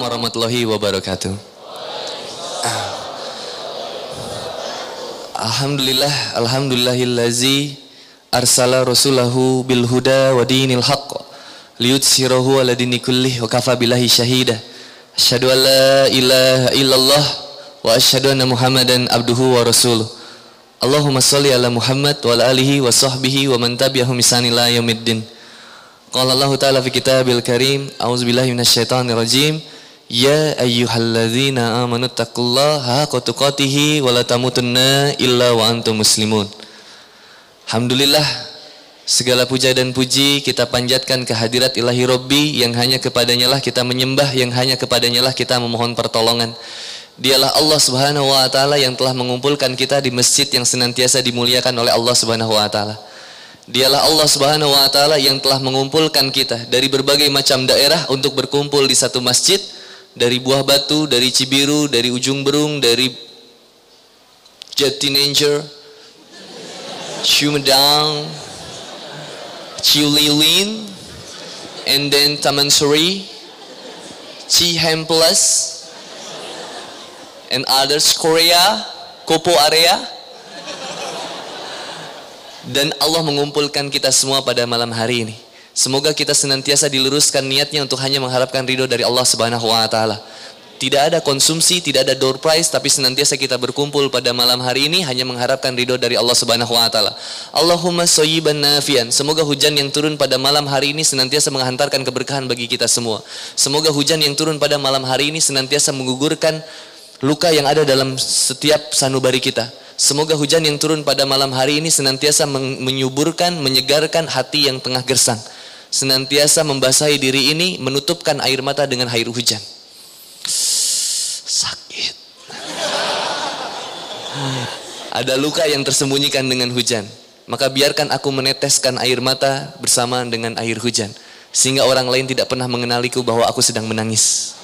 warahmatullahi wabarakatuh. Alhamdulillahillazi arsala rasulahu bil huda wa dinil haqq liyutsirahu ala dini kullih wa kafa billahi syahida. Asyhadu an la ilaha illallah wa asyhadu anna Muhammadan abduhu wa rasuluh. Allahumma shalli ala Muhammad wa ala alihi wa sahbihi wa man tabi'ahum bi ihsan ila yaumiddin. Qala Allah Ta'ala fi kitabil karim, a'udzubillahi minasyaitonir rajim. Ya ayyuhalladzina amanu taqullaha haqqa tuqatih wa la tamutunna illa wa antum muslimun. Alhamdulillah, segala puja dan puji kita panjatkan kehadirat Ilahi Rabbi yang hanya kepadanya lah kita menyembah, yang hanya kepadanya lah kita memohon pertolongan. Dialah Allah Subhanahu wa taala yang telah mengumpulkan kita di masjid yang senantiasa dimuliakan oleh Allah Subhanahu wa taala. Dialah Allah Subhanahu wa taala yang telah mengumpulkan kita dari berbagai macam daerah untuk berkumpul di satu masjid, dari Buah Batu, dari Cibiru, dari Ujung Berung, dari Jatinangor, Sumedang, Cililin, and then Taman Suri, Cihampelas, and others, Korea, Kopo area. Dan Allah mengumpulkan kita semua pada malam hari ini. Semoga kita senantiasa diluruskan niatnya untuk hanya mengharapkan ridho dari Allah Subhanahu wa taala. Tidak ada konsumsi, tidak ada door prize, tapi senantiasa kita berkumpul pada malam hari ini hanya mengharapkan ridho dari Allah Subhanahu wa taala. Allahumma shayyiban nafian. Semoga hujan yang turun pada malam hari ini senantiasa menghantarkan keberkahan bagi kita semua. Semoga hujan yang turun pada malam hari ini senantiasa menggugurkan luka yang ada dalam setiap sanubari kita. Semoga hujan yang turun pada malam hari ini senantiasa menyuburkan, menyegarkan hati yang tengah gersang. Senantiasa membasahi diri ini, menutupkan air mata dengan air hujan. Sakit. Ada luka yang tersembunyikan dengan hujan. Maka biarkan aku meneteskan air mata bersamaan dengan air hujan. Sehingga orang lain tidak pernah mengenaliku bahwa aku sedang menangis.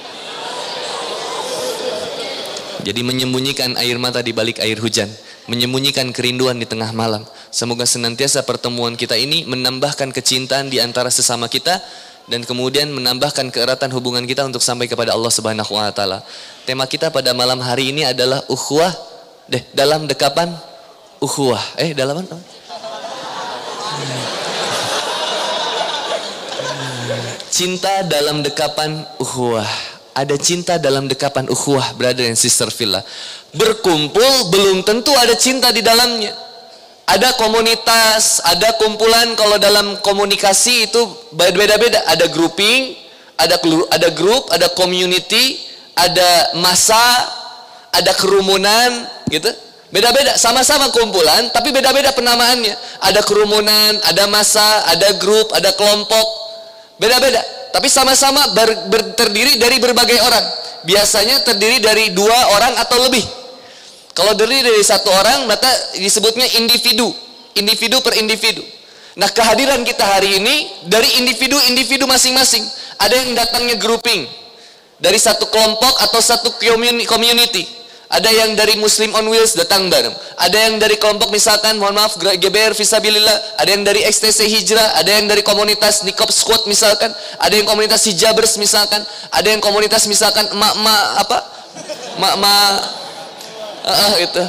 Jadi menyembunyikan air mata di balik air hujan, menyembunyikan kerinduan di tengah malam. Semoga senantiasa pertemuan kita ini menambahkan kecintaan di antara sesama kita dan kemudian menambahkan keeratan hubungan kita untuk sampai kepada Allah Subhanahu wa taala. Tema kita pada malam hari ini adalah ukhuwah dalam dekapan ukhuwah. Dalam apa? Cinta dalam dekapan ukhuwah. Ada cinta dalam dekapan ukhuwah, brother and sister fillah. Berkumpul belum tentu ada cinta di dalamnya. Ada komunitas, ada kumpulan. Kalau dalam komunikasi itu beda-beda. Ada grouping, ada grup, ada community, ada massa, ada kerumunan, gitu. Beda-beda, sama-sama kumpulan, tapi beda-beda penamaannya. Ada kerumunan, ada massa, ada grup, ada kelompok. Beda-beda. Tapi sama-sama terdiri dari berbagai orang. Biasanya terdiri dari 2 orang atau lebih. Kalau terdiri dari 1 orang, maka disebutnya individu. Individu per individu. Nah, kehadiran kita hari ini dari individu-individu masing-masing. Ada yang datangnya grouping. Dari satu kelompok atau satu community. Ada yang dari Muslim on Wheels datang bareng. Ada yang dari kelompok misalkan, mohon maaf, GBR Fisabilillah. Ada yang dari XTC Hijrah. Ada yang dari komunitas Nikop Squad misalkan. Ada yang komunitas Hijabers misalkan. Ada yang komunitas misalkan emak-emak apa? Emak-emak gitu.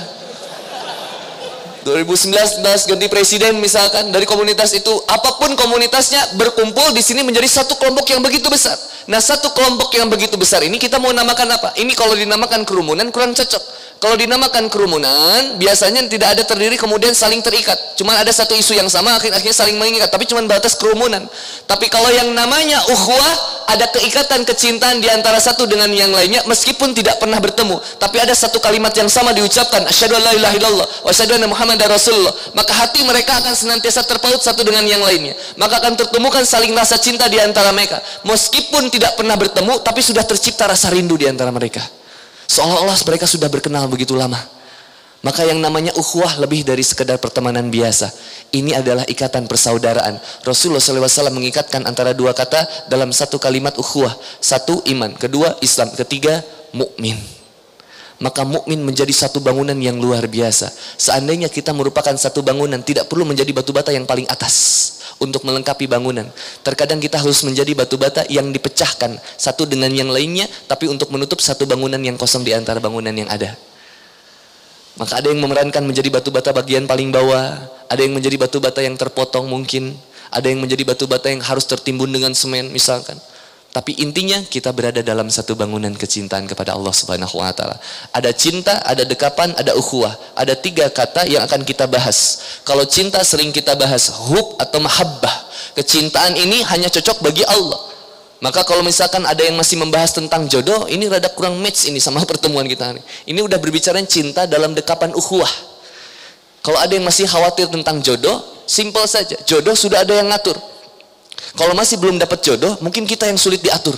2019 ganti presiden misalkan, dari komunitas itu, apapun komunitasnya, berkumpul di sini menjadi satu kelompok yang begitu besar. Nah, satu kelompok yang begitu besar ini kita mau namakan apa? Ini kalau dinamakan kerumunan kurang cocok. Kalau dinamakan kerumunan, biasanya tidak ada terdiri kemudian saling terikat. Cuma ada satu isu yang sama, akhirnya saling mengikat. Tapi cuma batas kerumunan. Tapi kalau yang namanya ukhuwah, ada keikatan kecintaan di antara satu dengan yang lainnya, meskipun tidak pernah bertemu. Tapi ada satu kalimat yang sama diucapkan, asyhadu an la ilaha illallah wa asyhadu anna Muhammadar Rasulullah. Maka hati mereka akan senantiasa terpaut satu dengan yang lainnya. Maka akan tertemukan saling rasa cinta di antara mereka. Meskipun tidak pernah bertemu, tapi sudah tercipta rasa rindu di antara mereka. Seolah-olah mereka sudah berkenal begitu lama. Maka yang namanya ukhuwah lebih dari sekedar pertemanan biasa. Ini adalah ikatan persaudaraan. Rasulullah SAW mengikatkan antara 2 kata dalam satu kalimat ukhuwah. 1 iman, kedua Islam, ketiga mukmin. Maka mukmin menjadi satu bangunan yang luar biasa. Seandainya kita merupakan satu bangunan, tidak perlu menjadi batu bata yang paling atas. untuk melengkapi bangunan. Terkadang kita harus menjadi batu bata yang dipecahkan satu dengan yang lainnya, tapi untuk menutup satu bangunan yang kosong di antara bangunan yang ada. Maka ada yang memerankan menjadi batu bata bagian paling bawah, ada yang menjadi batu bata yang terpotong mungkin, ada yang menjadi batu bata yang harus tertimbun dengan semen misalkan. Tapi intinya kita berada dalam satu bangunan kecintaan kepada Allah Subhanahu wa taala. Ada cinta, ada dekapan, ada ukhuwah. Ada 3 kata yang akan kita bahas. Kalau cinta sering kita bahas hub atau mahabbah. Kecintaan ini hanya cocok bagi Allah. Maka kalau misalkan ada yang masih membahas tentang jodoh, ini rada kurang match ini sama pertemuan kita hari. Ini udah berbicara cinta dalam dekapan ukhuwah. Kalau ada yang masih khawatir tentang jodoh, simple saja. Jodoh sudah ada yang ngatur. Kalau masih belum dapat jodoh, mungkin kita yang sulit diatur.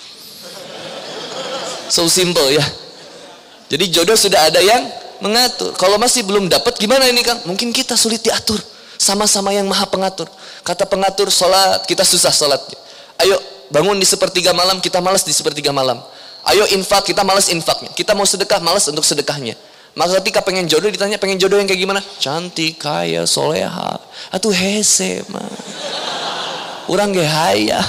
So simple ya. Jadi jodoh sudah ada yang mengatur. Kalau masih belum dapat, gimana ini Kang? Mungkin kita sulit diatur. Sama-sama yang maha pengatur. Kata pengatur sholat, kita susah sholatnya. Ayo bangun di sepertiga malam, kita malas di sepertiga malam. Ayo infak, kita malas infaknya. Kita mau sedekah, malas untuk sedekahnya. Maka ketika pengen jodoh ditanya, pengen jodoh yang kayak gimana? Cantik, kaya, soleha. Atuh hese mah. Urang ge hayang.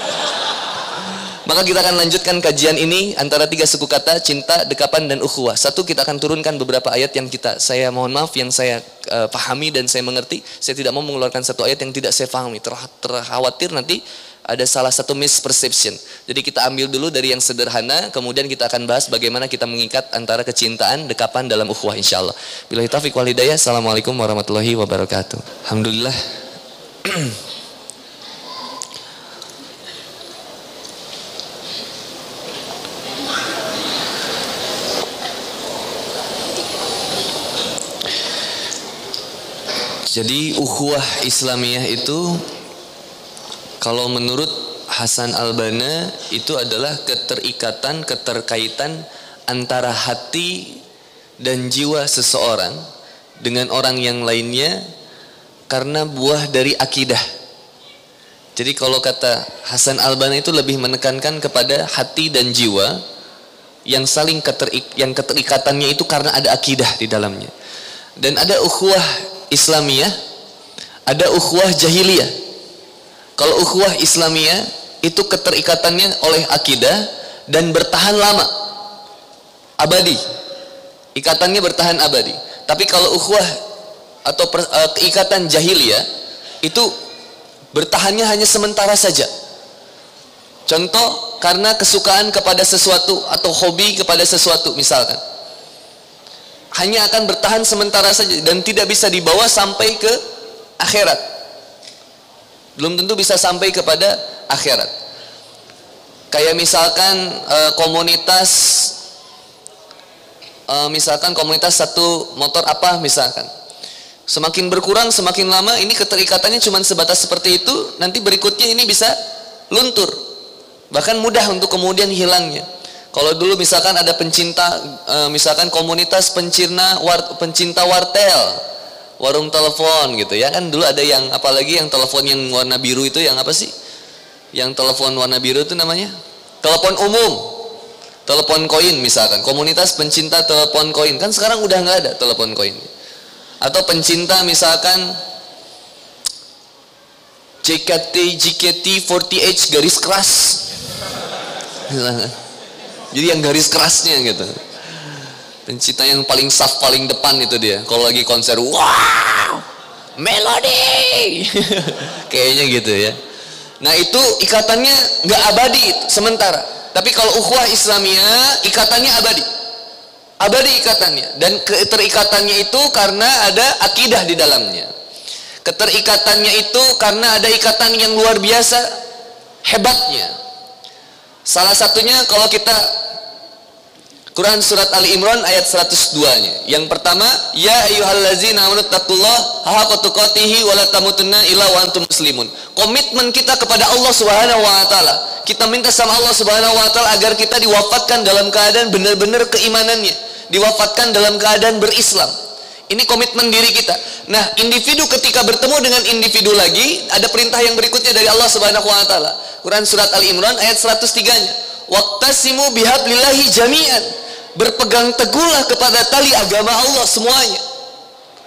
Maka kita akan lanjutkan kajian ini antara 3 suku kata, cinta, dekapan, dan ukhuwah. Satu, kita akan turunkan beberapa ayat yang saya mohon maaf, yang saya pahami dan saya mengerti. Saya tidak mau mengeluarkan satu ayat yang tidak saya pahami. Terkhawatir nanti ada salah satu misperception. Jadi kita ambil dulu dari yang sederhana, kemudian kita akan bahas bagaimana kita mengikat antara kecintaan, dekapan dalam ukhuwah insyaallah. Billahi taufiq wal hidayah. Assalamualaikum warahmatullahi wabarakatuh. Alhamdulillah. Jadi ukhuwah Islamiyah itu kalau menurut Hasan Al-Banna itu adalah keterkaitan antara hati dan jiwa seseorang dengan orang yang lainnya karena buah dari akidah. Jadi kalau kata Hasan Al-Banna itu lebih menekankan kepada hati dan jiwa yang saling keterikatannya itu karena ada akidah di dalamnya. Dan ada ukhuwah Islamiyah, ada ukhuwah jahiliyah. Kalau ukhuwah Islamiyah itu keterikatannya oleh akidah dan bertahan lama, abadi. Ikatannya bertahan abadi. Tapi kalau ukhuwah atau keikatan jahiliyah itu bertahannya hanya sementara saja. Contoh, karena kesukaan kepada sesuatu atau hobi kepada sesuatu misalkan. Hanya akan bertahan sementara saja dan tidak bisa dibawa sampai ke akhirat. Belum tentu bisa sampai kepada akhirat. Kayak misalkan komunitas satu motor apa misalkan. Semakin berkurang semakin lama ini keterikatannya cuma sebatas seperti itu, nanti berikutnya ini bisa luntur. Bahkan mudah untuk kemudian hilangnya. Kalau dulu misalkan ada pencinta, misalkan komunitas pencinta wartel, warung telepon gitu ya kan, dulu ada yang apalagi yang telepon yang warna biru itu yang apa sih? Yang telepon warna biru itu namanya telepon umum, telepon koin misalkan, komunitas pencinta telepon koin kan sekarang udah nggak ada telepon koin. Atau pencinta misalkan JKT48 garis keras. Jadi yang garis kerasnya gitu. Pencinta yang paling saf paling depan itu dia. Kalau lagi konser, wow, melodi, kayaknya gitu ya. Nah itu ikatannya nggak abadi, sementara. Tapi kalau ukhuwah Islamiyah ikatannya abadi, abadi ikatannya. Dan keterikatannya itu karena ada akidah di dalamnya. Keterikatannya itu karena ada ikatan yang luar biasa hebatnya. Salah satunya kalau kita Quran surat Ali Imran ayat 102-nya. Yang pertama, ya ayyuhallazina amanu taqullaha haqqa tuqatih wa la tamutunna illa wa antum muslimun. Komitmen kita kepada Allah Subhanahu wa taala. Kita minta sama Allah Subhanahu wa taala agar kita diwafatkan dalam keadaan benar-benar keimanannya, diwafatkan dalam keadaan berislam. Ini komitmen diri kita. Nah, individu ketika bertemu dengan individu lagi, ada perintah yang berikutnya dari Allah Subhanahu wa taala. Quran surat Ali Imran ayat 103-nya. Waqtasimu bihablillahi jami'an. Berpegang teguhlah kepada tali agama Allah semuanya.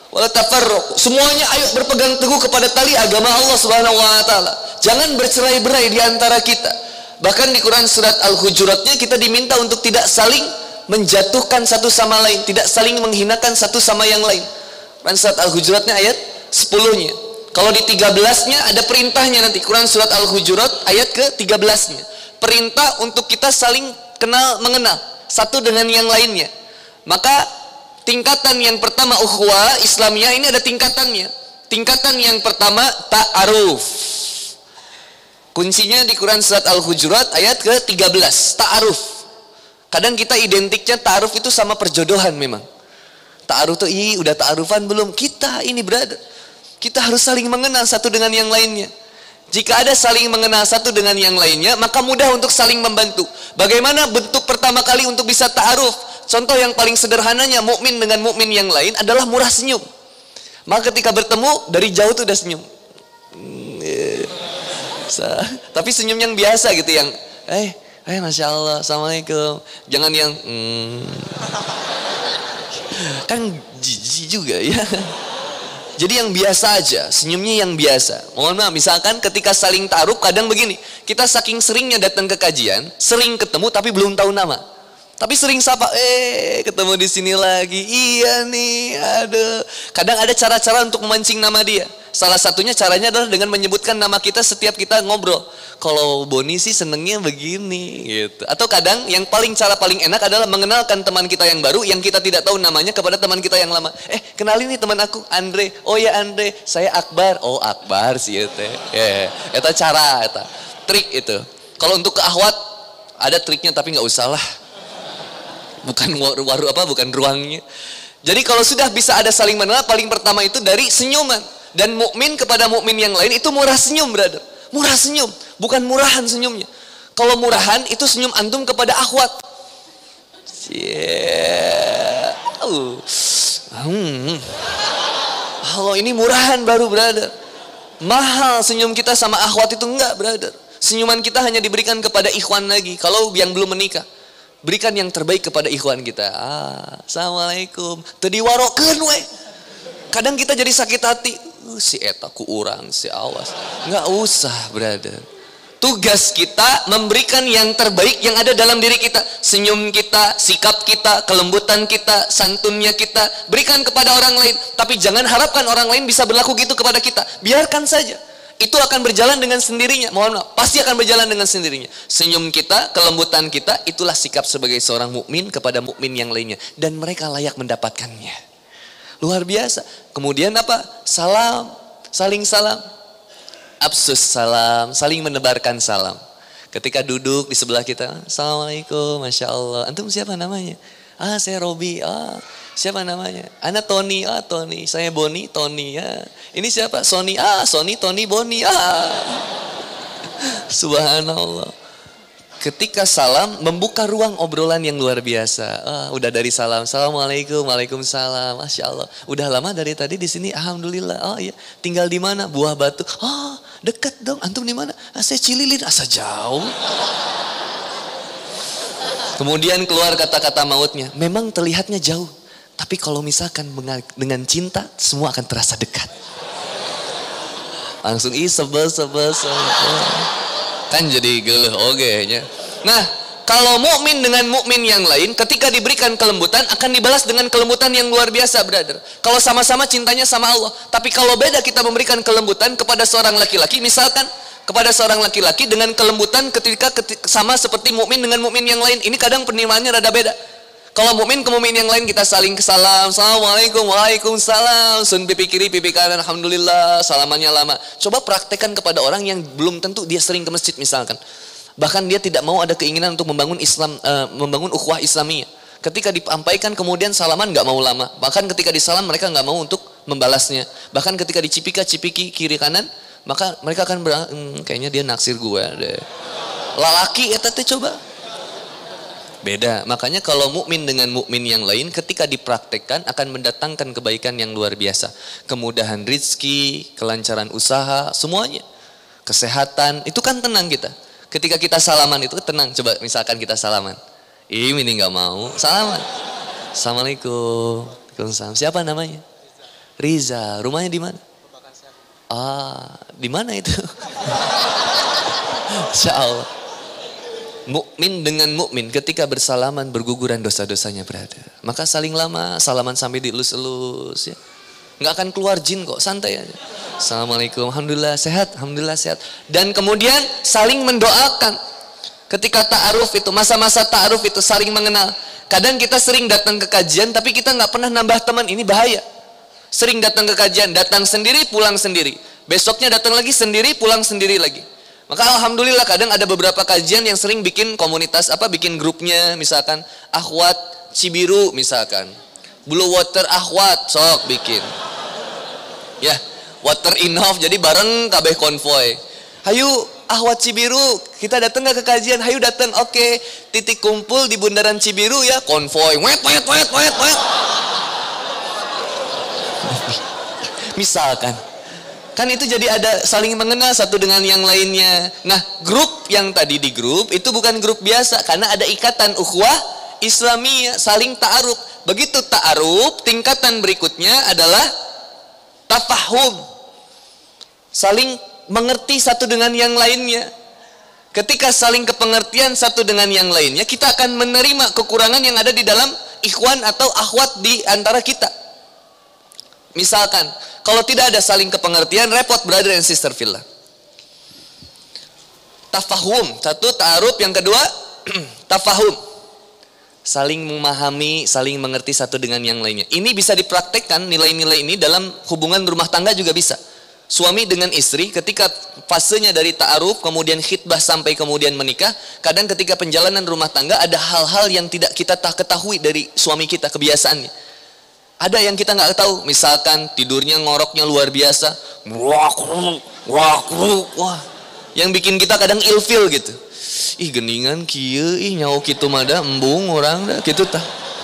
Wala tafarraqu. Semuanya ayo berpegang teguh kepada tali agama Allah Subhanahu wa taala. Jangan bercerai-berai di antara kita. Bahkan di Quran surat Al-Hujuratnya kita diminta untuk tidak saling menjatuhkan satu sama lain, tidak saling menghinakan satu sama yang lain. Quran surat Al-Hujuratnya ayat 10-nya. Kalau di 13-nya ada perintahnya nanti. Quran surat Al-Hujurat ayat ke-13-nya. Perintah untuk kita saling kenal mengenal satu dengan yang lainnya. Maka tingkatan yang pertama ukhuwah Islamiyah ini ada tingkatannya. Tingkatan yang pertama ta'aruf. Kuncinya di Quran surat Al-Hujurat ayat ke-13, ta'aruf. Kadang kita identiknya ta'aruf itu sama perjodohan memang. Ta'aruf tuh, udah ta'arufan belum? Kita ini brother. Kita harus saling mengenal satu dengan yang lainnya. Jika ada saling mengenal satu dengan yang lainnya, maka mudah untuk saling membantu. Bagaimana bentuk pertama kali untuk bisa ta'aruf? Contoh yang paling sederhananya, mukmin dengan mukmin yang lain adalah murah senyum. Maka ketika bertemu, dari jauh tuh udah senyum. Tapi senyum yang biasa gitu, yang Masya Allah, Assalamualaikum. Jangan yang kan jijik juga ya. Jadi yang biasa aja, senyumnya yang biasa. Mohon maaf, misalkan ketika saling ta'aruf kadang begini, kita saking seringnya datang ke kajian, sering ketemu tapi belum tahu nama. Tapi sering sapa, ketemu di sini lagi. Iya nih, aduh. Kadang ada cara-cara untuk memancing nama dia. Salah satunya caranya adalah dengan menyebutkan nama kita setiap kita ngobrol. Kalau Boni sih senengnya begini gitu. Atau kadang yang cara paling enak adalah mengenalkan teman kita yang baru yang kita tidak tahu namanya kepada teman kita yang lama. Kenalin nih teman aku, Andre. Oh ya Andre, saya Akbar. Oh Akbar sih itu. Itu cara, itu trik itu. Kalau untuk ke akhwat ada triknya tapi nggak usah lah. Bukan bukan ruangnya. Jadi kalau sudah bisa ada saling mengenal, paling pertama itu dari senyuman. Dan mukmin kepada mukmin yang lain itu murah senyum, brother. Murah senyum, bukan murahan senyumnya. Kalau murahan itu senyum antum kepada akhwat. Kalau ini murahan baru, brother. Mahal senyum kita sama akhwat itu enggak, brother. Senyuman kita hanya diberikan kepada ikhwan lagi. Kalau yang belum menikah, berikan yang terbaik kepada ikhwan kita. Assalamualaikum. Tadi warokeun we. Kadang kita jadi sakit hati. Si eta ku urang, si awas. Enggak usah, brother. Tugas kita memberikan yang terbaik yang ada dalam diri kita. Senyum kita, sikap kita, kelembutan kita, santunnya kita. Berikan kepada orang lain. Tapi jangan harapkan orang lain bisa berlaku gitu kepada kita. Biarkan saja. Itu akan berjalan dengan sendirinya. Mohon maaf, pasti akan berjalan dengan sendirinya. Senyum kita, kelembutan kita, itulah sikap sebagai seorang mukmin kepada mukmin yang lainnya. Dan mereka layak mendapatkannya. Luar biasa. Kemudian apa? Salam, saling salam. Absus salam, saling menebarkan salam. Ketika duduk di sebelah kita, Assalamualaikum, Masya Allah. Antum siapa namanya? Saya Robi. Siapa namanya? Ana Tony. Tony. Saya Boni, Tony. Ini siapa? Sony. Sony, Tony, Boni. Subhanallah. Ketika salam membuka ruang obrolan yang luar biasa. Udah dari salam, Assalamualaikum, Waalaikumsalam, Masya Allah. Udah lama dari tadi di sini, Alhamdulillah. Iya. Tinggal di mana? Buah Batu. Dekat dong. Antum di mana? Saya Cililin. Asa jauh. Kemudian keluar kata-kata mautnya. Memang terlihatnya jauh. Tapi kalau misalkan dengan cinta, semua akan terasa dekat. Langsung sebel. Kan jadi geluh nya. Nah, kalau mukmin dengan mukmin yang lain ketika diberikan kelembutan akan dibalas dengan kelembutan yang luar biasa, brother. Kalau sama-sama cintanya sama Allah, tapi kalau beda kita memberikan kelembutan kepada seorang laki-laki, misalkan kepada seorang laki-laki dengan kelembutan ketika sama seperti mukmin dengan mukmin yang lain, ini kadang penerimaannya rada beda. Kalau mukmin ke mukmin yang lain kita saling salam, Assalamualaikum, Waalaikumsalam, sun pipi kiri, pipi kanan, Alhamdulillah, salamannya lama. Coba praktekkan kepada orang yang belum tentu dia sering ke masjid misalkan. Bahkan dia tidak mau ada keinginan untuk membangun Islam, membangun ukhuwah Islamiyah. Ketika disampaikan kemudian salaman nggak mau lama. Bahkan ketika disalam mereka nggak mau untuk membalasnya. Bahkan ketika dicipika-cipiki kiri kanan, maka mereka akan kayaknya dia naksir gue deh. Lalaki eta teh coba. Beda. Makanya kalau mukmin dengan mukmin yang lain ketika dipraktekkan akan mendatangkan kebaikan yang luar biasa. Kemudahan rizki, kelancaran usaha, semuanya. Kesehatan, itu kan tenang kita. Ketika kita salaman itu tenang. Coba misalkan kita salaman. Ini nggak mau salaman. Assalamualaikum. Waalaikumsalam. Siapa namanya? Riza, rumahnya di mana? Di mana itu? Insya Allah. Mukmin dengan mukmin ketika bersalaman berguguran dosa-dosanya berada. Maka saling lama, salaman sampai dielus-elus ya. Nggak akan keluar jin kok, santai aja. Assalamualaikum, alhamdulillah sehat, alhamdulillah sehat. Dan kemudian saling mendoakan. Ketika ta'aruf itu, masa-masa ta'aruf itu saling mengenal. Kadang kita sering datang ke kajian tapi kita nggak pernah nambah teman, ini bahaya. Sering datang ke kajian, datang sendiri, pulang sendiri. Besoknya datang lagi sendiri, pulang sendiri lagi. Maka alhamdulillah kadang ada beberapa kajian yang sering bikin komunitas bikin grupnya, misalkan Akhwat Cibiru misalkan. Blue Water Akhwat sok bikin. Ya, Water Innov jadi bareng kabeh konvoy. Hayu Akhwat Cibiru, kita datang gak ke kajian? Hayu datang. Oke, titik kumpul di bundaran Cibiru ya, konvoy. Wet. Misalkan kan itu jadi ada saling mengenal satu dengan yang lainnya. Nah, grup yang tadi di grup itu bukan grup biasa karena ada ikatan ukhuwah Islamiyah, saling ta'aruf. Begitu ta'aruf, tingkatan berikutnya adalah tafahum. Saling mengerti satu dengan yang lainnya. Ketika saling kepengertian satu dengan yang lainnya, kita akan menerima kekurangan yang ada di dalam ikhwan atau akhwat di antara kita. Misalkan kalau tidak ada saling kepengertian, repot brother and sister fillah. Tafahum, satu ta'aruf, yang kedua tafahum. Saling memahami, saling mengerti satu dengan yang lainnya. Ini bisa dipraktekkan nilai-nilai ini dalam hubungan rumah tangga juga bisa. Suami dengan istri ketika fasenya dari ta'aruf, kemudian khitbah sampai kemudian menikah, kadang ketika penjalanan rumah tangga ada hal-hal yang tidak kita ketahui dari suami kita, kebiasaannya. Ada yang kita nggak tahu, misalkan tidurnya ngoroknya luar biasa, wah, yang bikin kita kadang ilfil gitu. Ih geningan kieu, ih nyawa kitu mada embung orang dah gitu tah.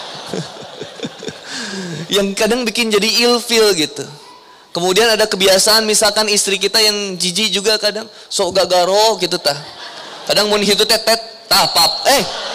Yang kadang bikin jadi ilfil gitu. Kemudian ada kebiasaan misalkan istri kita yang jijik juga kadang sok gagaro gitu tah. Kadang mun hitu tetet tah pap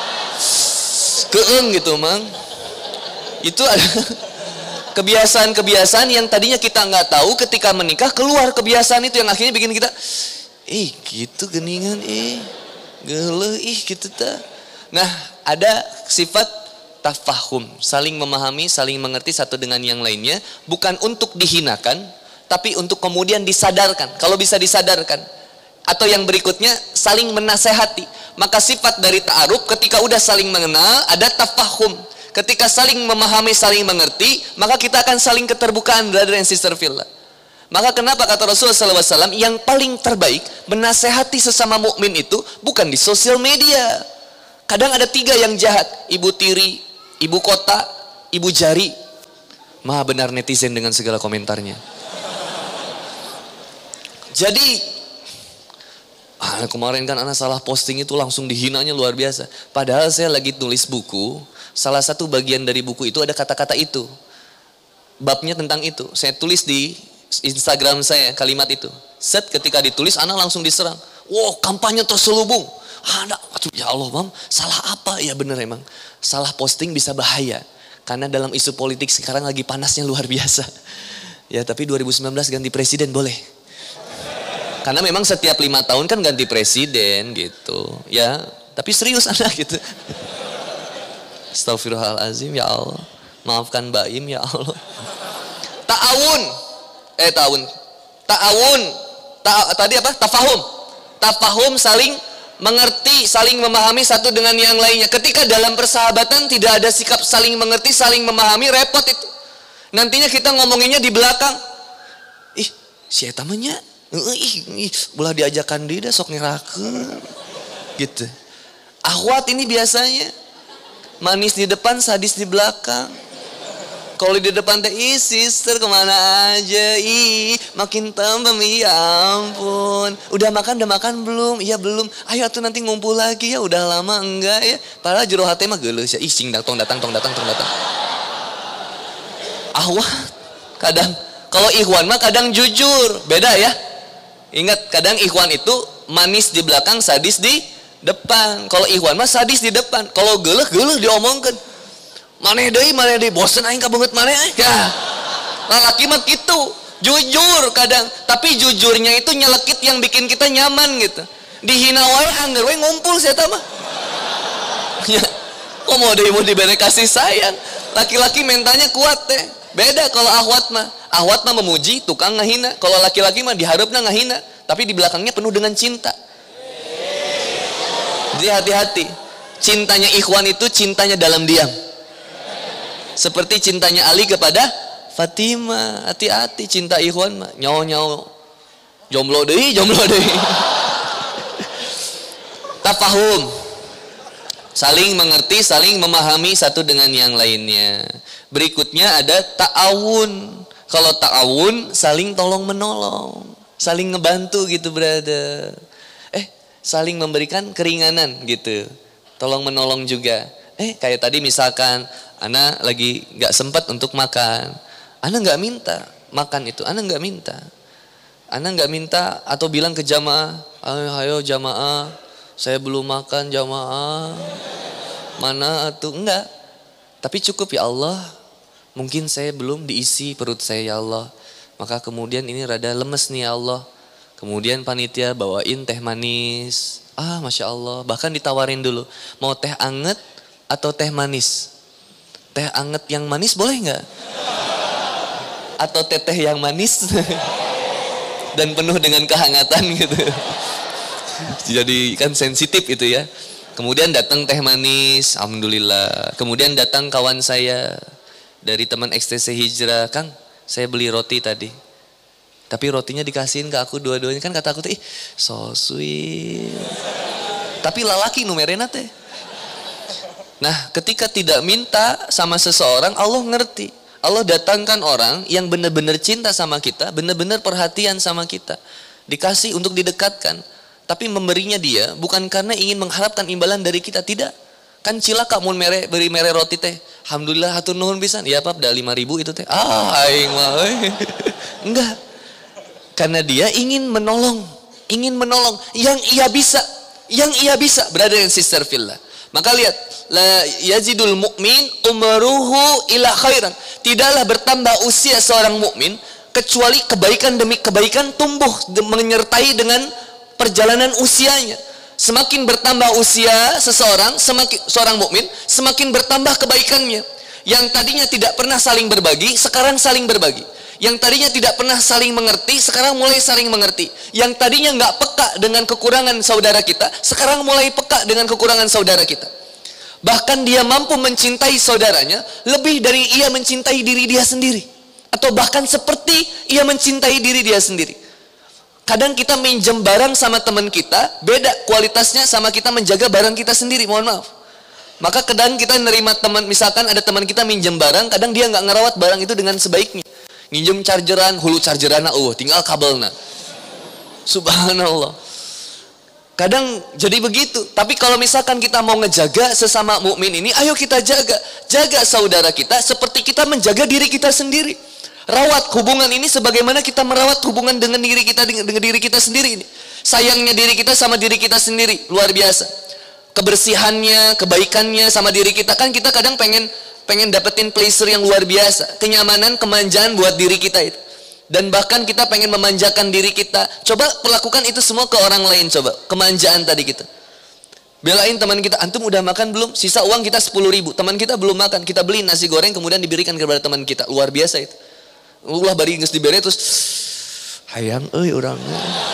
keeng gitu mang. Itu ada kebiasaan-kebiasaan yang tadinya kita nggak tahu, ketika menikah keluar kebiasaan itu yang akhirnya bikin kita gitu geningan geuleuh gitu ta. Nah, ada sifat tafahum, saling memahami, saling mengerti satu dengan yang lainnya, bukan untuk dihinakan tapi untuk kemudian disadarkan. Kalau bisa disadarkan. Atau yang berikutnya saling menasehati. Maka sifat dari ta'aruf ketika udah saling mengenal ada tafahum. Ketika saling memahami, saling mengerti, maka kita akan saling keterbukaan brother and sister fillah. Maka kenapa kata Rasulullah SAW yang paling terbaik menasehati sesama mukmin itu bukan di sosial media. Kadang ada 3 yang jahat, ibu tiri, ibu kota, ibu jari. Maha benar netizen dengan segala komentarnya. Jadi kemarin kan anak salah posting itu langsung dihinanya luar biasa. Padahal saya lagi tulis buku. Salah satu bagian dari buku itu ada kata-kata itu. Babnya tentang itu. Saya tulis di Instagram saya kalimat itu. Set ketika ditulis anak langsung diserang. Wow, kampanye terselubung. Ya Allah, Mam, salah apa? Ya bener emang. Salah posting bisa bahaya. Karena dalam isu politik sekarang lagi panasnya luar biasa. Ya, tapi 2019 ganti presiden boleh. Karena memang setiap 5 tahun kan ganti presiden gitu. Ya, tapi serius anak gitu. Astagfirullahaladzim, ya Allah. Maafkan Baim, ya Allah. Ta'awun. Tadi apa? Tafahum. Tafahum saling mengerti, saling memahami satu dengan yang lainnya. Ketika dalam persahabatan tidak ada sikap saling mengerti, saling memahami, repot itu. Nantinya kita ngomonginnya di belakang. Si eta mah nya, belah diajakan dia sok ngerakeun. Gitu. Akhwat ini biasanya manis di depan, sadis di belakang. Kalau di depan teh, sister kemana aja, makin tambah, ya ampun. Udah makan belum? Iya belum. Ayo tuh nanti ngumpul lagi ya, udah lama enggak ya. Padahal jero hati mah geuleuh ya, sing tong datang. Ahwat kadang, kalau ikhwan mah kadang jujur, beda ya. Ingat, kadang ikhwan itu manis di belakang, sadis di depan. Kalau ikhwan mah sadis di depan. Kalau geuleuh diomongkeun. Maneh deui bosen aing ka beungeut maneh ya. Lalaki mah gitu, jujur kadang, tapi jujurnya itu nyelekit yang bikin kita nyaman gitu. Dihina wae anggar wae ngumpul saya mah. Ya, kok mau diberi kasih sayang. Laki-laki mentalnya kuat teh. Beda kalau ahwat mah. Ahwat mah memuji, tukang ngahina. Kalau laki-laki mah diharapna ngahina, tapi di belakangnya penuh dengan cinta. Jadi hati-hati. Cintanya ikhwan itu cintanya dalam diam. Seperti cintanya Ali kepada Fatimah. Hati-hati cinta ikhwan mah. Nyawa-nyawa. Jomblo deui. Tafahum. Saling mengerti, saling memahami satu dengan yang lainnya. Berikutnya ada ta'awun. Kalau ta'awun, saling tolong menolong, saling ngebantu gitu brother. Saling memberikan keringanan gitu. Tolong menolong juga. Kayak tadi misalkan ana lagi gak sempat untuk makan, ana gak minta makan itu, ana gak minta atau bilang ke jamaah, ayo jamaah, saya belum makan jamaah, mana atuh, enggak. Tapi cukup ya Allah, mungkin saya belum diisi perut saya ya Allah, maka kemudian ini rada lemes nih ya Allah. Kemudian panitia bawain teh manis, Masya Allah, bahkan ditawarin dulu, mau teh anget atau teh manis? Teh anget yang manis boleh nggak? Atau teteh yang manis dan penuh dengan kehangatan gitu. Jadi kan sensitif itu ya. Kemudian datang teh manis, alhamdulillah. Kemudian datang kawan saya dari teman XTC Hijrah, Kang, saya beli roti tadi. Tapi rotinya dikasihin ke aku dua-duanya, kan kata aku tuh, so sweet. Tapi lalaki numerena teh. Nah, ketika tidak minta sama seseorang, Allah ngerti. Allah datangkan orang yang benar-benar cinta sama kita, benar-benar perhatian sama kita. Dikasih untuk didekatkan. Tapi memberinya dia bukan karena ingin mengharapkan imbalan dari kita, tidak. Kan cilaka mun beri mere roti teh. Alhamdulillah hatur nuhun pisan. Ya Pak, dah 5.000 itu teh. Aing mah enggak. Karena dia ingin menolong yang ia bisa, brother and sister fillah. Maka lihat, la yazidul mu'min umruhu ila khairan. Tidaklah bertambah usia seorang mukmin kecuali kebaikan demi kebaikan tumbuh menyertai dengan perjalanan usianya. Semakin bertambah usia seseorang, seorang mukmin, semakin bertambah kebaikannya. Yang tadinya tidak pernah saling berbagi, sekarang saling berbagi. Yang tadinya tidak pernah saling mengerti, sekarang mulai saling mengerti. Yang tadinya nggak peka dengan kekurangan saudara kita, sekarang mulai peka dengan kekurangan saudara kita. Bahkan dia mampu mencintai saudaranya lebih dari ia mencintai diri dia sendiri. Atau bahkan seperti ia mencintai diri dia sendiri. Kadang kita minjem barang sama teman kita, beda kualitasnya sama kita menjaga barang kita sendiri, mohon maaf. Maka kadang kita nerima teman, misalkan ada teman kita minjem barang, kadang dia nggak ngerawat barang itu dengan sebaiknya. Nginjem chargeran, hulu chargeran, tinggal kabelnya. Subhanallah. Kadang jadi begitu. Tapi kalau misalkan kita mau ngejaga sesama mukmin ini, ayo kita jaga saudara kita seperti kita menjaga diri kita sendiri. Rawat hubungan ini sebagaimana kita merawat hubungan dengan diri kita sendiri ini. Sayangnya diri kita sama diri kita sendiri luar biasa. Kebersihannya, kebaikannya sama diri kita, kan kita kadang pengen dapetin pleasure yang luar biasa, kenyamanan, kemanjaan buat diri kita itu. Dan bahkan kita pengen memanjakan diri kita. Coba perlakukan itu semua ke orang lain, coba. Kemanjaan tadi kita. Belain teman kita, antum udah makan belum? Sisa uang kita 10.000. Teman kita belum makan, kita beli nasi goreng kemudian diberikan kepada teman kita. Luar biasa itu. Ulah bari geus dibere terus hayang euy urangnya.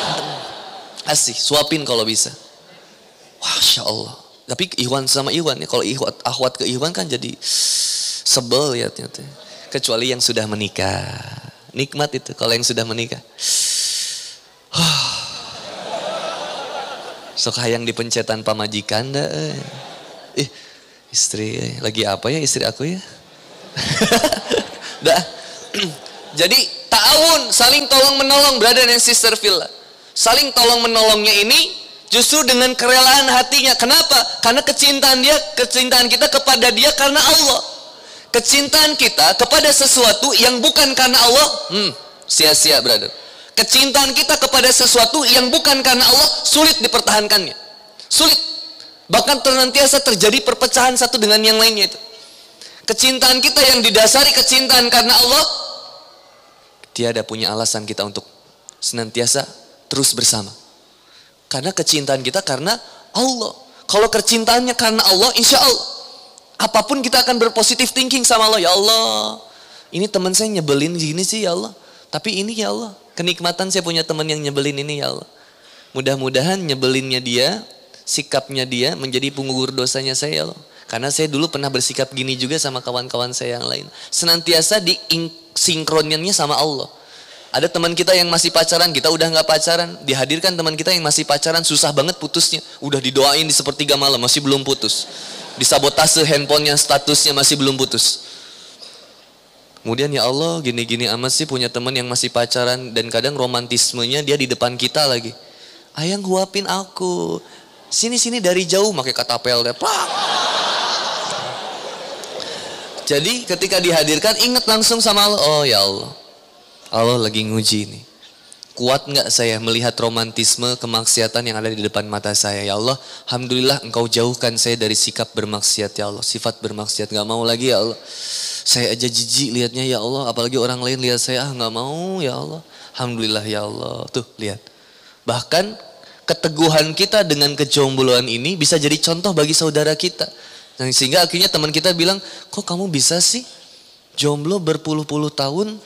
Asih, suapin kalau bisa. Masya Allah. Tapi ikhwan sama ikhwan ya, kalau akhwat ke ikhwan kan jadi sebel ya ternyata. Kecuali yang sudah menikah. Nikmat itu kalau yang sudah menikah. Sok hayang dipencetan pamajikan dah. Istri lagi apa ya istri aku ya? Dah. Jadi ta'awun, saling tolong menolong, brother and sister fillah. Saling tolong menolongnya ini justru dengan kerelaan hatinya. Kenapa? Karena kecintaan kita kepada dia karena Allah. Kecintaan kita kepada sesuatu yang bukan karena Allah, sia-sia brother. Kecintaan kita kepada sesuatu yang bukan karena Allah sulit dipertahankannya. Sulit. Bahkan senantiasa terjadi perpecahan satu dengan yang lainnya itu. Kecintaan kita yang didasari kecintaan karena Allah tiada punya alasan kita untuk senantiasa terus bersama. Karena kecintaan kita karena Allah. Kalau kecintaannya karena Allah, insya Allah apapun kita akan berpositif thinking sama Allah. Ya Allah, ini teman saya nyebelin gini sih ya Allah. Tapi ini ya Allah, kenikmatan saya punya teman yang nyebelin ini ya Allah. Mudah-mudahan nyebelinnya dia, sikapnya dia menjadi penggugur dosanya saya ya Allah. Karena saya dulu pernah bersikap gini juga sama kawan-kawan saya yang lain. Senantiasa disinkronnya sama Allah. Ada teman kita yang masih pacaran, kita udah gak pacaran. Dihadirkan teman kita yang masih pacaran, susah banget putusnya. Udah didoain di sepertiga malam, masih belum putus. Disabotase handphonenya, statusnya masih belum putus. Kemudian ya Allah, gini-gini amat sih punya teman yang masih pacaran. Dan kadang romantismenya dia di depan kita lagi. Ayang huapin aku. Sini-sini dari jauh, pakai katapel deh. Jadi ketika dihadirkan ingat langsung sama Allah. Oh ya Allah, Allah lagi nguji ini. Kuat nggak saya melihat romantisme kemaksiatan yang ada di depan mata saya. Ya Allah, alhamdulillah engkau jauhkan saya dari sikap bermaksiat ya Allah. Sifat bermaksiat nggak mau lagi ya Allah. Saya aja jijik lihatnya ya Allah. Apalagi orang lain lihat saya nggak mau ya Allah. Alhamdulillah ya Allah. Tuh lihat. Bahkan keteguhan kita dengan kejombloan ini bisa jadi contoh bagi saudara kita. Nah, sehingga akhirnya teman kita bilang, kok kamu bisa sih jomblo berpuluh-puluh tahun?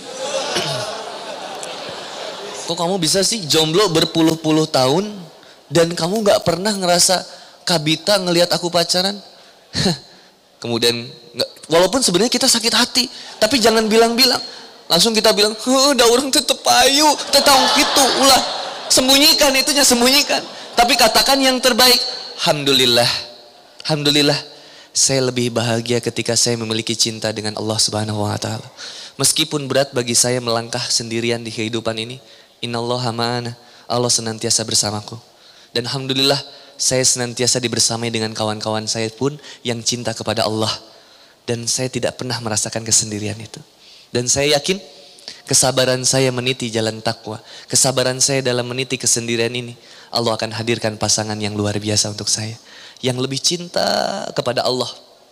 Kok kamu bisa sih jomblo berpuluh-puluh tahun dan kamu gak pernah ngerasa kabita ngelihat aku pacaran? Kemudian, walaupun sebenarnya kita sakit hati, tapi jangan bilang-bilang. Langsung kita bilang, udah orang tetep ayu, tetang gitu, ulah. Sembunyikan itunya, sembunyikan. Tapi katakan yang terbaik, Alhamdulillah. Alhamdulillah, saya lebih bahagia ketika saya memiliki cinta dengan Allah Subhanahu wa Ta'ala. Meskipun berat bagi saya melangkah sendirian di kehidupan ini, innallaha ma'ana, Allah senantiasa bersamaku. Dan alhamdulillah, saya senantiasa dibersamai dengan kawan-kawan saya pun yang cinta kepada Allah. Dan saya tidak pernah merasakan kesendirian itu. Dan saya yakin, kesabaran saya meniti jalan takwa, kesabaran saya dalam meniti kesendirian ini, Allah akan hadirkan pasangan yang luar biasa untuk saya. Yang lebih cinta kepada Allah.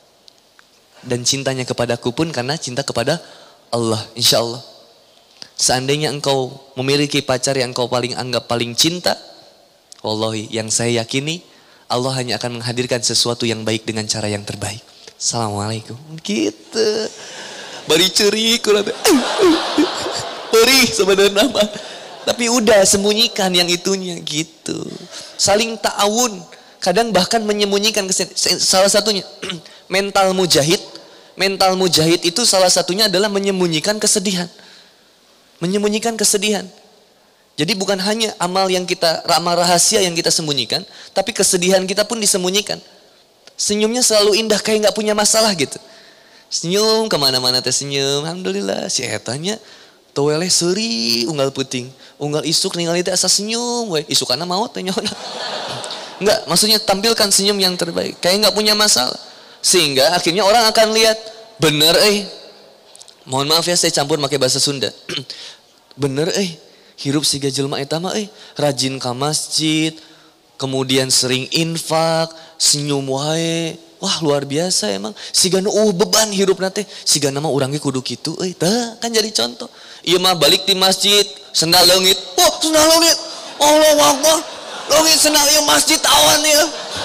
Dan cintanya kepadaku pun karena cinta kepada Allah. Insya Allah. Seandainya engkau memiliki pacar yang engkau paling anggap paling cinta, wallahi yang saya yakini Allah hanya akan menghadirkan sesuatu yang baik dengan cara yang terbaik. Assalamualaikum. Gitu. Bari curi kurang. Perih sebenarnya nama. Tapi udah sembunyikan yang itunya gitu. Saling ta'awun. Kadang bahkan menyembunyikan salah satunya mental mujahid itu salah satunya adalah menyembunyikan kesedihan. Menyembunyikan kesedihan. Jadi bukan hanya amal rahasia yang kita sembunyikan, tapi kesedihan kita pun disembunyikan. Senyumnya selalu indah kayak nggak punya masalah gitu. Senyum kemana-mana teh senyum, alhamdulillah si etanya toweleh seuri unggal puting, unggal isuk ningali teh asa senyum we, isukana maot teh nyaona. Enggak, maksudnya tampilkan senyum yang terbaik. Kayak nggak punya masalah. Sehingga akhirnya orang akan lihat, bener mohon maaf ya saya campur pakai bahasa Sunda. Bener hirup siga jelema eta mah rajin ka masjid, kemudian sering infak, senyum wae. Wah luar biasa emang. Siga nu beban hirup nate. Siga nama urang ge kudu kitu tah kan jadi contoh. Ieu mah balik di masjid, sendal leungit. Oh, sendal leungit. Allahu Akbar. Leungit sendal ieu masjid awan ya.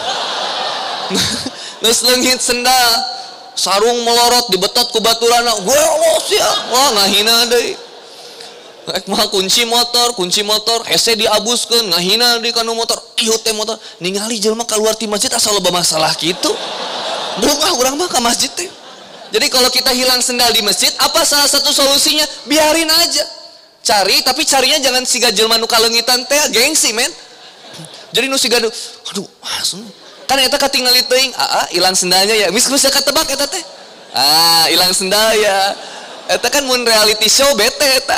Geus leungit sendal, sarung melorot dibetot ku baturana. Gue Allah sia. Wah ngahina deui. Rek mah kunci motor, hese diabuskeun, ngahina di kanu motor. Ieu teh motor ningali jelema keluar ti masjid asal loba masalah kitu. Urang mah ka masjid teh. Jadi kalau kita hilang sendal di masjid, apa salah satu solusinya? Biarin aja. Cari, tapi carinya jangan siga jelema nu kaleungitan teh, gengsi men. Jadi nu siga aduh, kan eta katingali teuing, hilang sendalnya ya. Mis bisa katebak eta teh. Hilang sendal ya. Eta kan mun reality show bete eta.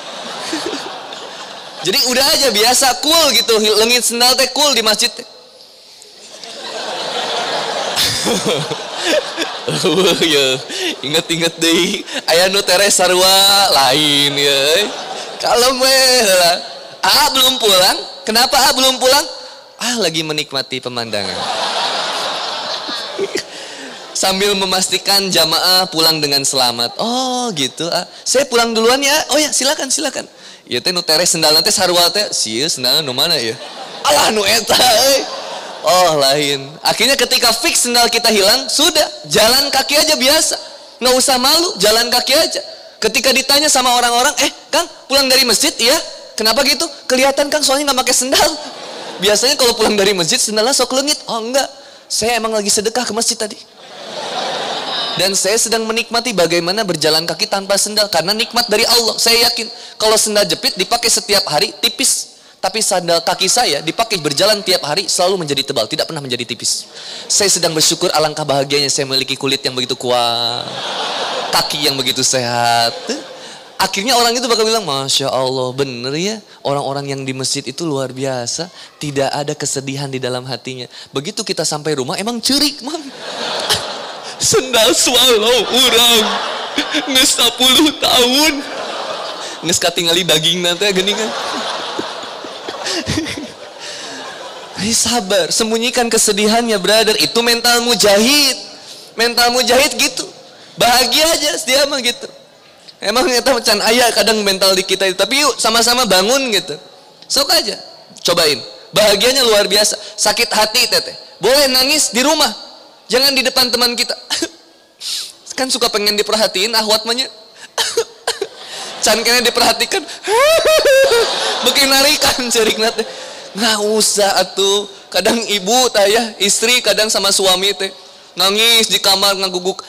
Jadi udah aja biasa cool gitu, leungit sendal teh cool di masjid teh. Ya, inget-inget deh. Aya nu teres sarua lain ya. Kalem we lah. Belum pulang? Kenapa belum pulang? Lagi menikmati pemandangan. Sambil memastikan jamaah pulang dengan selamat. Oh gitu. Saya pulang duluan ya. Oh ya silakan. Ya teh nu teres sendalna teh sarua teh. Sieun sendalna nu mana ya? Alah nu eta euy. Oh lain. Akhirnya ketika fix sendal kita hilang, sudah jalan kaki aja biasa. Nggak usah malu, jalan kaki aja. Ketika ditanya sama orang-orang, Kang pulang dari masjid ya? Kenapa gitu? Kelihatan Kang soalnya nggak pakai sendal. Biasanya kalau pulang dari masjid sendalnya sok leungit. Oh enggak, saya emang lagi sedekah ke masjid tadi. Dan saya sedang menikmati bagaimana berjalan kaki tanpa sendal. Karena nikmat dari Allah. Saya yakin kalau sendal jepit dipakai setiap hari tipis. Tapi sandal kaki saya dipakai berjalan tiap hari selalu menjadi tebal. Tidak pernah menjadi tipis. Saya sedang bersyukur alangkah bahagianya saya memiliki kulit yang begitu kuat. Kaki yang begitu sehat. Akhirnya orang itu bakal bilang, Masya Allah bener ya. Orang-orang yang di masjid itu luar biasa. Tidak ada kesedihan di dalam hatinya. Begitu kita sampai rumah emang cerik man. Sendal swallow urang nges 10 tahun nges katingali daging nanti geningan. Sabar, sembunyikan kesedihannya brother. Itu mental mujahid. Mental mujahid gitu. Bahagia aja dia mah gitu. Emang kita macan ayah kadang mental di kita. Tapi yuk sama-sama bangun gitu. Sok aja, cobain. Bahagianya luar biasa. Sakit hati teteh, boleh nangis di rumah. Jangan di depan teman kita. Kan suka pengen diperhatiin ahwat manya. Can kena diperhatikan. Bikin narikan cerik nate. Nggak usah atuh. Kadang ibu tayah, istri kadang sama suami teh nangis di kamar ngaguguk.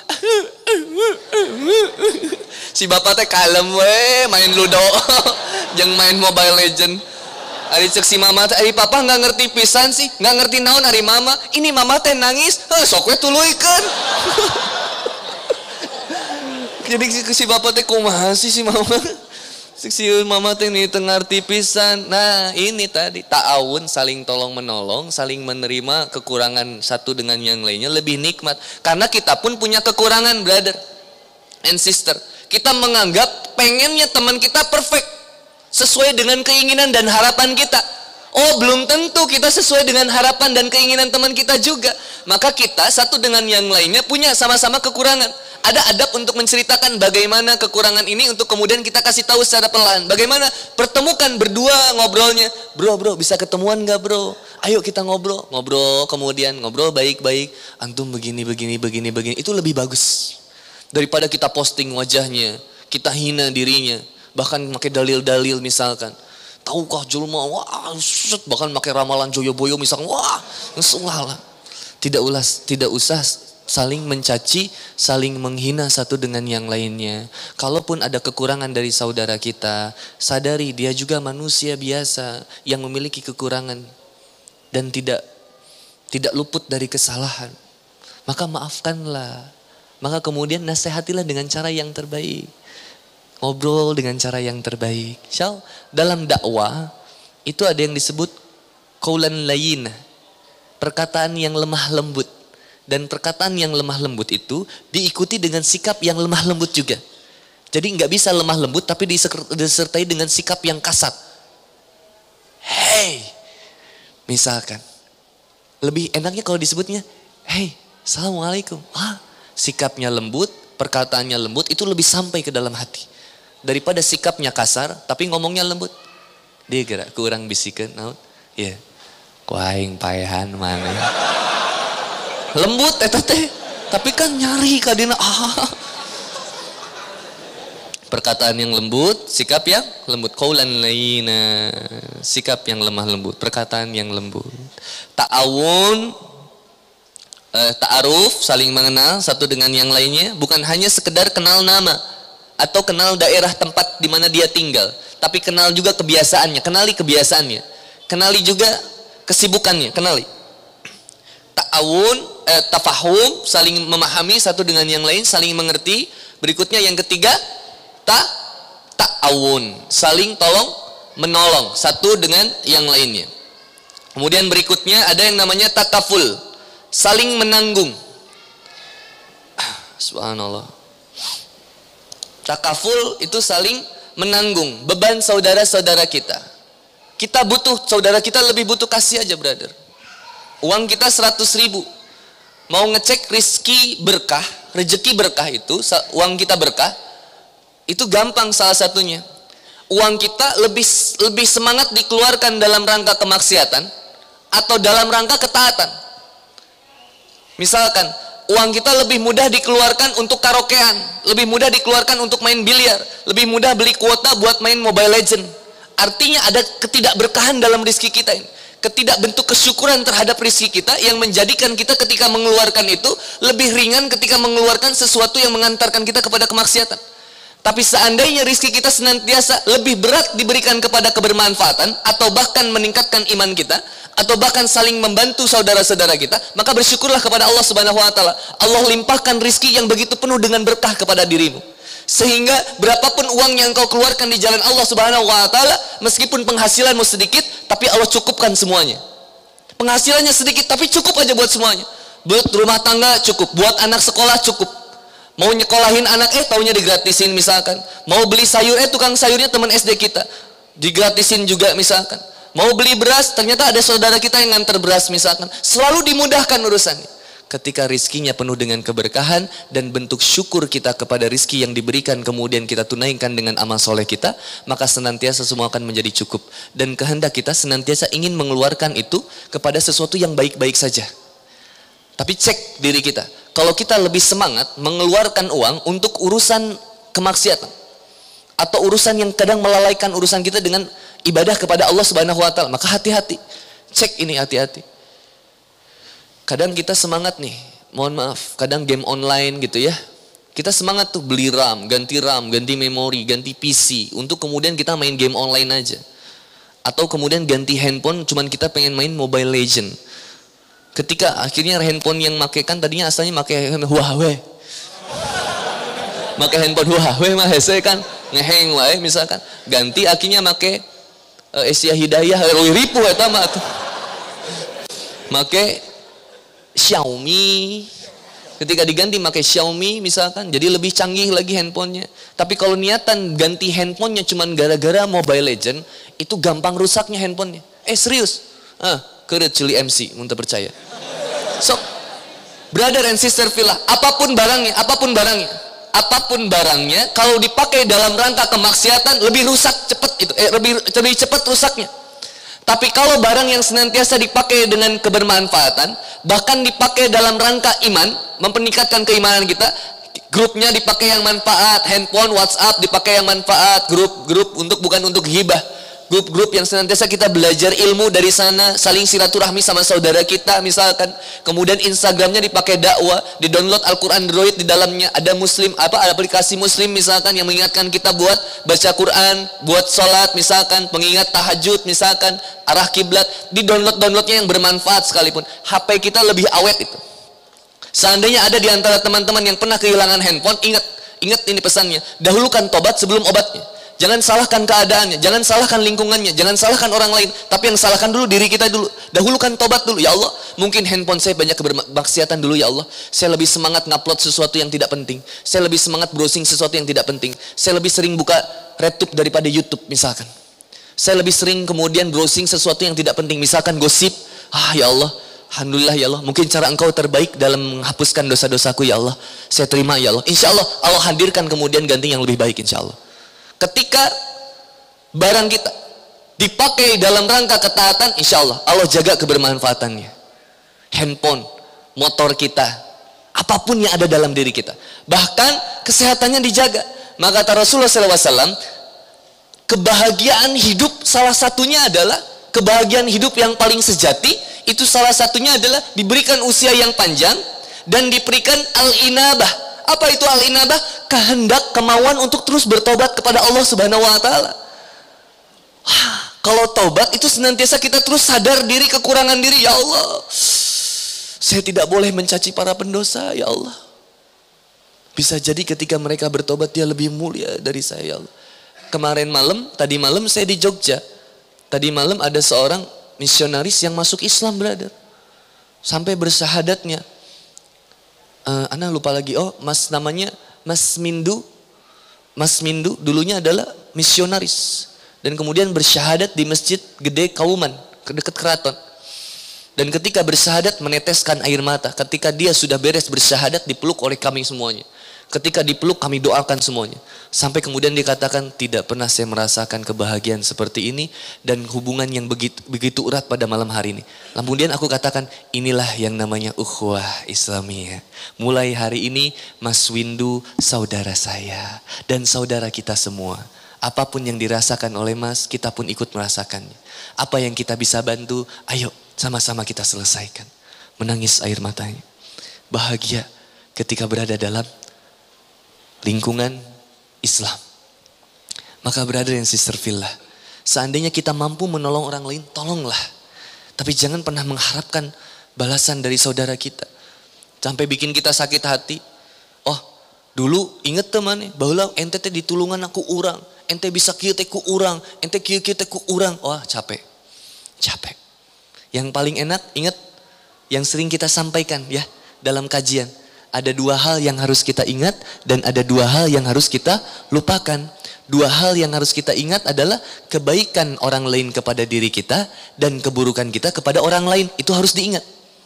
Si bapak teh kalem we, main ludo. Jangan main Mobile Legend. Ari cek si mama teh, ari papa nggak ngerti pisan sih, nggak ngerti naon ari mama. Ini mama teh nangis, sok we tuluikeun. Jadi si bapak teh kumaha sih si mama? Si mama teh ini teu ngarti pisan. Nah, ini tadi ta'awun, saling tolong menolong, saling menerima kekurangan satu dengan yang lainnya lebih nikmat. Karena kita pun punya kekurangan, brother and sister. Kita menganggap pengennya teman kita perfect. Sesuai dengan keinginan dan harapan kita. Oh, belum tentu kita sesuai dengan harapan dan keinginan teman kita juga. Maka kita satu dengan yang lainnya punya sama-sama kekurangan. Ada adab untuk menceritakan bagaimana kekurangan ini untuk kemudian kita kasih tahu secara pelan. Bagaimana pertemukan berdua ngobrolnya. Bro, bisa ketemuan gak bro? Ayo kita ngobrol. Ngobrol kemudian ngobrol baik-baik. Antum begini. Itu lebih bagus. Daripada kita posting wajahnya. Kita hina dirinya. Bahkan pakai dalil-dalil misalkan. Tahukah julma, wah, bahkan pakai ramalan Joyoboyo misalkan, wah, ngesulah. Tidak usah saling mencaci, saling menghina satu dengan yang lainnya. Kalaupun ada kekurangan dari saudara kita, sadari dia juga manusia biasa yang memiliki kekurangan dan tidak luput dari kesalahan. Maka maafkanlah. Maka kemudian nasihatilah dengan cara yang terbaik. Ngobrol dengan cara yang terbaik. Dalam dakwah itu ada yang disebut qaulan layyin, perkataan yang lemah lembut. Dan perkataan yang lemah lembut itu diikuti dengan sikap yang lemah lembut juga. Jadi nggak bisa lemah lembut tapi disertai dengan sikap yang kasar. Hey, misalkan lebih enaknya kalau disebutnya, hey, assalamualaikum. Wah, sikapnya lembut, perkataannya lembut, itu lebih sampai ke dalam hati. Daripada sikapnya kasar, tapi ngomongnya lembut. Dia gerak kurang bisikan, naon? Ya, kuaing paehan mana? Lembut eta teh, tapi kan nyari kadina. Perkataan yang lembut, sikap yang lembut. Qaulan layyina, sikap yang lemah lembut, perkataan yang lembut. Ta'awun, ta'aruf, saling mengenal satu dengan yang lainnya, bukan hanya sekedar kenal nama atau kenal daerah tempat di mana dia tinggal, tapi kenal juga kebiasaannya, kenali kebiasaannya, kenali juga kesibukannya, kenali. Ta'awun, tafahum, saling memahami satu dengan yang lain, saling mengerti. Berikutnya yang ketiga, ta'awun, saling tolong menolong satu dengan yang lainnya. Kemudian berikutnya ada yang namanya takaful, saling menanggung. Subhanallah. Takaful itu saling menanggung beban saudara-saudara kita. Kita butuh, saudara kita lebih butuh, kasih aja brother. Uang kita 100.000. mau ngecek rizki berkah, rezeki berkah itu, uang kita berkah, itu gampang salah satunya. Uang kita lebih semangat dikeluarkan dalam rangka kemaksiatan atau dalam rangka ketaatan. Misalkan, uang kita lebih mudah dikeluarkan untuk karaokean, lebih mudah dikeluarkan untuk main biliar, lebih mudah beli kuota buat main Mobile Legend. Artinya ada ketidakberkahan dalam rizki kita ini. Ketidakbentuk kesyukuran terhadap rizki kita yang menjadikan kita ketika mengeluarkan itu lebih ringan ketika mengeluarkan sesuatu yang mengantarkan kita kepada kemaksiatan. Tapi seandainya rizki kita senantiasa lebih berat diberikan kepada kebermanfaatan atau bahkan meningkatkan iman kita atau bahkan saling membantu saudara-saudara kita, maka bersyukurlah kepada Allah Subhanahu wa taala. Allah limpahkan rizki yang begitu penuh dengan berkah kepada dirimu. Sehingga berapapun uang yang kau keluarkan di jalan Allah Subhanahu wa taala, meskipun penghasilanmu sedikit, tapi Allah cukupkan semuanya. Penghasilannya sedikit tapi cukup aja buat semuanya. Buat rumah tangga cukup, buat anak sekolah cukup. Mau nyekolahin anak taunya digratisin misalkan. Mau beli sayur tukang sayurnya teman SD kita, digratisin juga misalkan. Mau beli beras, ternyata ada saudara kita yang nganter beras misalkan. Selalu dimudahkan urusannya. Ketika rizkinya penuh dengan keberkahan dan bentuk syukur kita kepada rizki yang diberikan kemudian kita tunaikan dengan amal soleh kita, maka senantiasa semua akan menjadi cukup. Dan kehendak kita senantiasa ingin mengeluarkan itu kepada sesuatu yang baik-baik saja. Tapi cek diri kita. Kalau kita lebih semangat mengeluarkan uang untuk urusan kemaksiatan atau urusan yang kadang melalaikan urusan kita dengan ibadah kepada Allah Subhanahu wa taala, maka hati-hati. Cek ini hati-hati. Kadang kita semangat nih, mohon maaf, kadang game online gitu ya. Kita semangat tuh beli RAM, ganti memori, ganti PC untuk kemudian kita main game online aja. Atau kemudian ganti handphone cuman kita pengen main Mobile Legend. Ketika akhirnya handphone yang makaikan tadinya asalnya pakai Huawei. Pakai handphone Huawei mah hese kan ngeheng wae misalkan. Ganti akhirnya pakai Asia Hidayah ribu eta mah tuh. Make Xiaomi. Ketika diganti pakai Xiaomi misalkan, jadi lebih canggih lagi handphonenya. Tapi kalau niatan ganti handphonenya cuman gara-gara Mobile Legend, itu gampang rusaknya handphonenya. Serius? Keureut cili MC, mun teu percaya. So, brother and sister fillah, apapun barangnya, kalau dipakai dalam rangka kemaksiatan lebih rusak cepat itu, lebih cepat rusaknya. Tapi kalau barang yang senantiasa dipakai dengan kebermanfaatan, bahkan dipakai dalam rangka iman, mempeningkatkan keimanan kita, grupnya dipakai yang manfaat, handphone, WhatsApp dipakai yang manfaat, grup bukan untuk ghibah. Grup-grup yang senantiasa kita belajar ilmu dari sana, saling silaturahmi sama saudara kita misalkan. Kemudian Instagramnya dipakai dakwah, di-download Al-Quran Android, di dalamnya ada aplikasi muslim misalkan yang mengingatkan kita buat baca Quran, buat sholat misalkan, pengingat tahajud misalkan, arah kiblat, di-downloadnya yang bermanfaat sekalipun. HP kita lebih awet itu. Seandainya ada di antara teman-teman yang pernah kehilangan handphone, ingat ini pesannya, dahulukan tobat sebelum obatnya. Jangan salahkan keadaannya, jangan salahkan lingkungannya, jangan salahkan orang lain, tapi yang salahkan dulu diri kita dulu. Dahulukan tobat dulu. Ya Allah, mungkin handphone saya banyak kebermaksiatan dulu ya Allah. Saya lebih semangat ngupload sesuatu yang tidak penting. Saya lebih semangat browsing sesuatu yang tidak penting. Saya lebih sering buka RedTube daripada YouTube misalkan. Saya lebih sering kemudian browsing sesuatu yang tidak penting, misalkan gosip. Ya Allah, alhamdulillah ya Allah, mungkin cara engkau terbaik dalam menghapuskan dosa-dosaku ya Allah. Saya terima ya Allah. Insya Allah Allah hadirkan kemudian ganti yang lebih baik insya Allah. Ketika barang kita dipakai dalam rangka ketaatan, insya Allah Allah jaga kebermanfaatannya. Handphone, motor kita, apapun yang ada dalam diri kita, bahkan kesehatannya dijaga. Maka kata Rasulullah SAW, kebahagiaan hidup salah satunya adalah kebahagiaan hidup yang paling sejati. Itu salah satunya adalah diberikan usia yang panjang dan diberikan al-inabah. Apa itu al-inabah? Kehendak, kemauan untuk terus bertobat kepada Allah Subhanahu wa taala. Kalau tobat itu senantiasa kita terus sadar diri, kekurangan diri. Ya Allah, saya tidak boleh mencaci para pendosa ya Allah. Bisa jadi ketika mereka bertobat dia lebih mulia dari saya ya Allah. Tadi malam saya di Jogja. Tadi malam ada seorang misionaris yang masuk Islam, brother. Sampai bersyahadatnya. Ana lupa lagi, namanya Mas Mindu. Mas Mindu dulunya adalah misionaris dan kemudian bersyahadat di masjid gede Kauman, dekat keraton. Dan ketika bersyahadat meneteskan air mata. Ketika dia sudah beres bersyahadat dipeluk oleh kami semuanya. Ketika dipeluk kami doakan semuanya. Sampai kemudian dikatakan tidak pernah saya merasakan kebahagiaan seperti ini. Dan hubungan yang begitu erat pada malam hari ini. Kemudian aku katakan inilah yang namanya ukhuwah Islamiyah. Mulai hari ini Mas Windu saudara saya. Dan saudara kita semua. Apapun yang dirasakan oleh Mas kita pun ikut merasakannya. Apa yang kita bisa bantu ayo sama-sama kita selesaikan. Menangis air matanya. Bahagia ketika berada dalam lingkungan Islam. Maka brother and sister fillah, seandainya kita mampu menolong orang lain, tolonglah. Tapi jangan pernah mengharapkan balasan dari saudara kita. Sampai bikin kita sakit hati. Oh, dulu inget teman bahwa ente teh ditulungan aku urang, ente bisa kieu teh ku urang, ente kieu teh ku urang. Wah, capek. Capek. Yang paling enak ingat yang sering kita sampaikan ya dalam kajian. Ada dua hal yang harus kita ingat dan ada dua hal yang harus kita lupakan. Dua hal yang harus kita ingat adalah kebaikan orang lain kepada diri kita dan keburukan kita kepada orang lain. Itu harus diingat.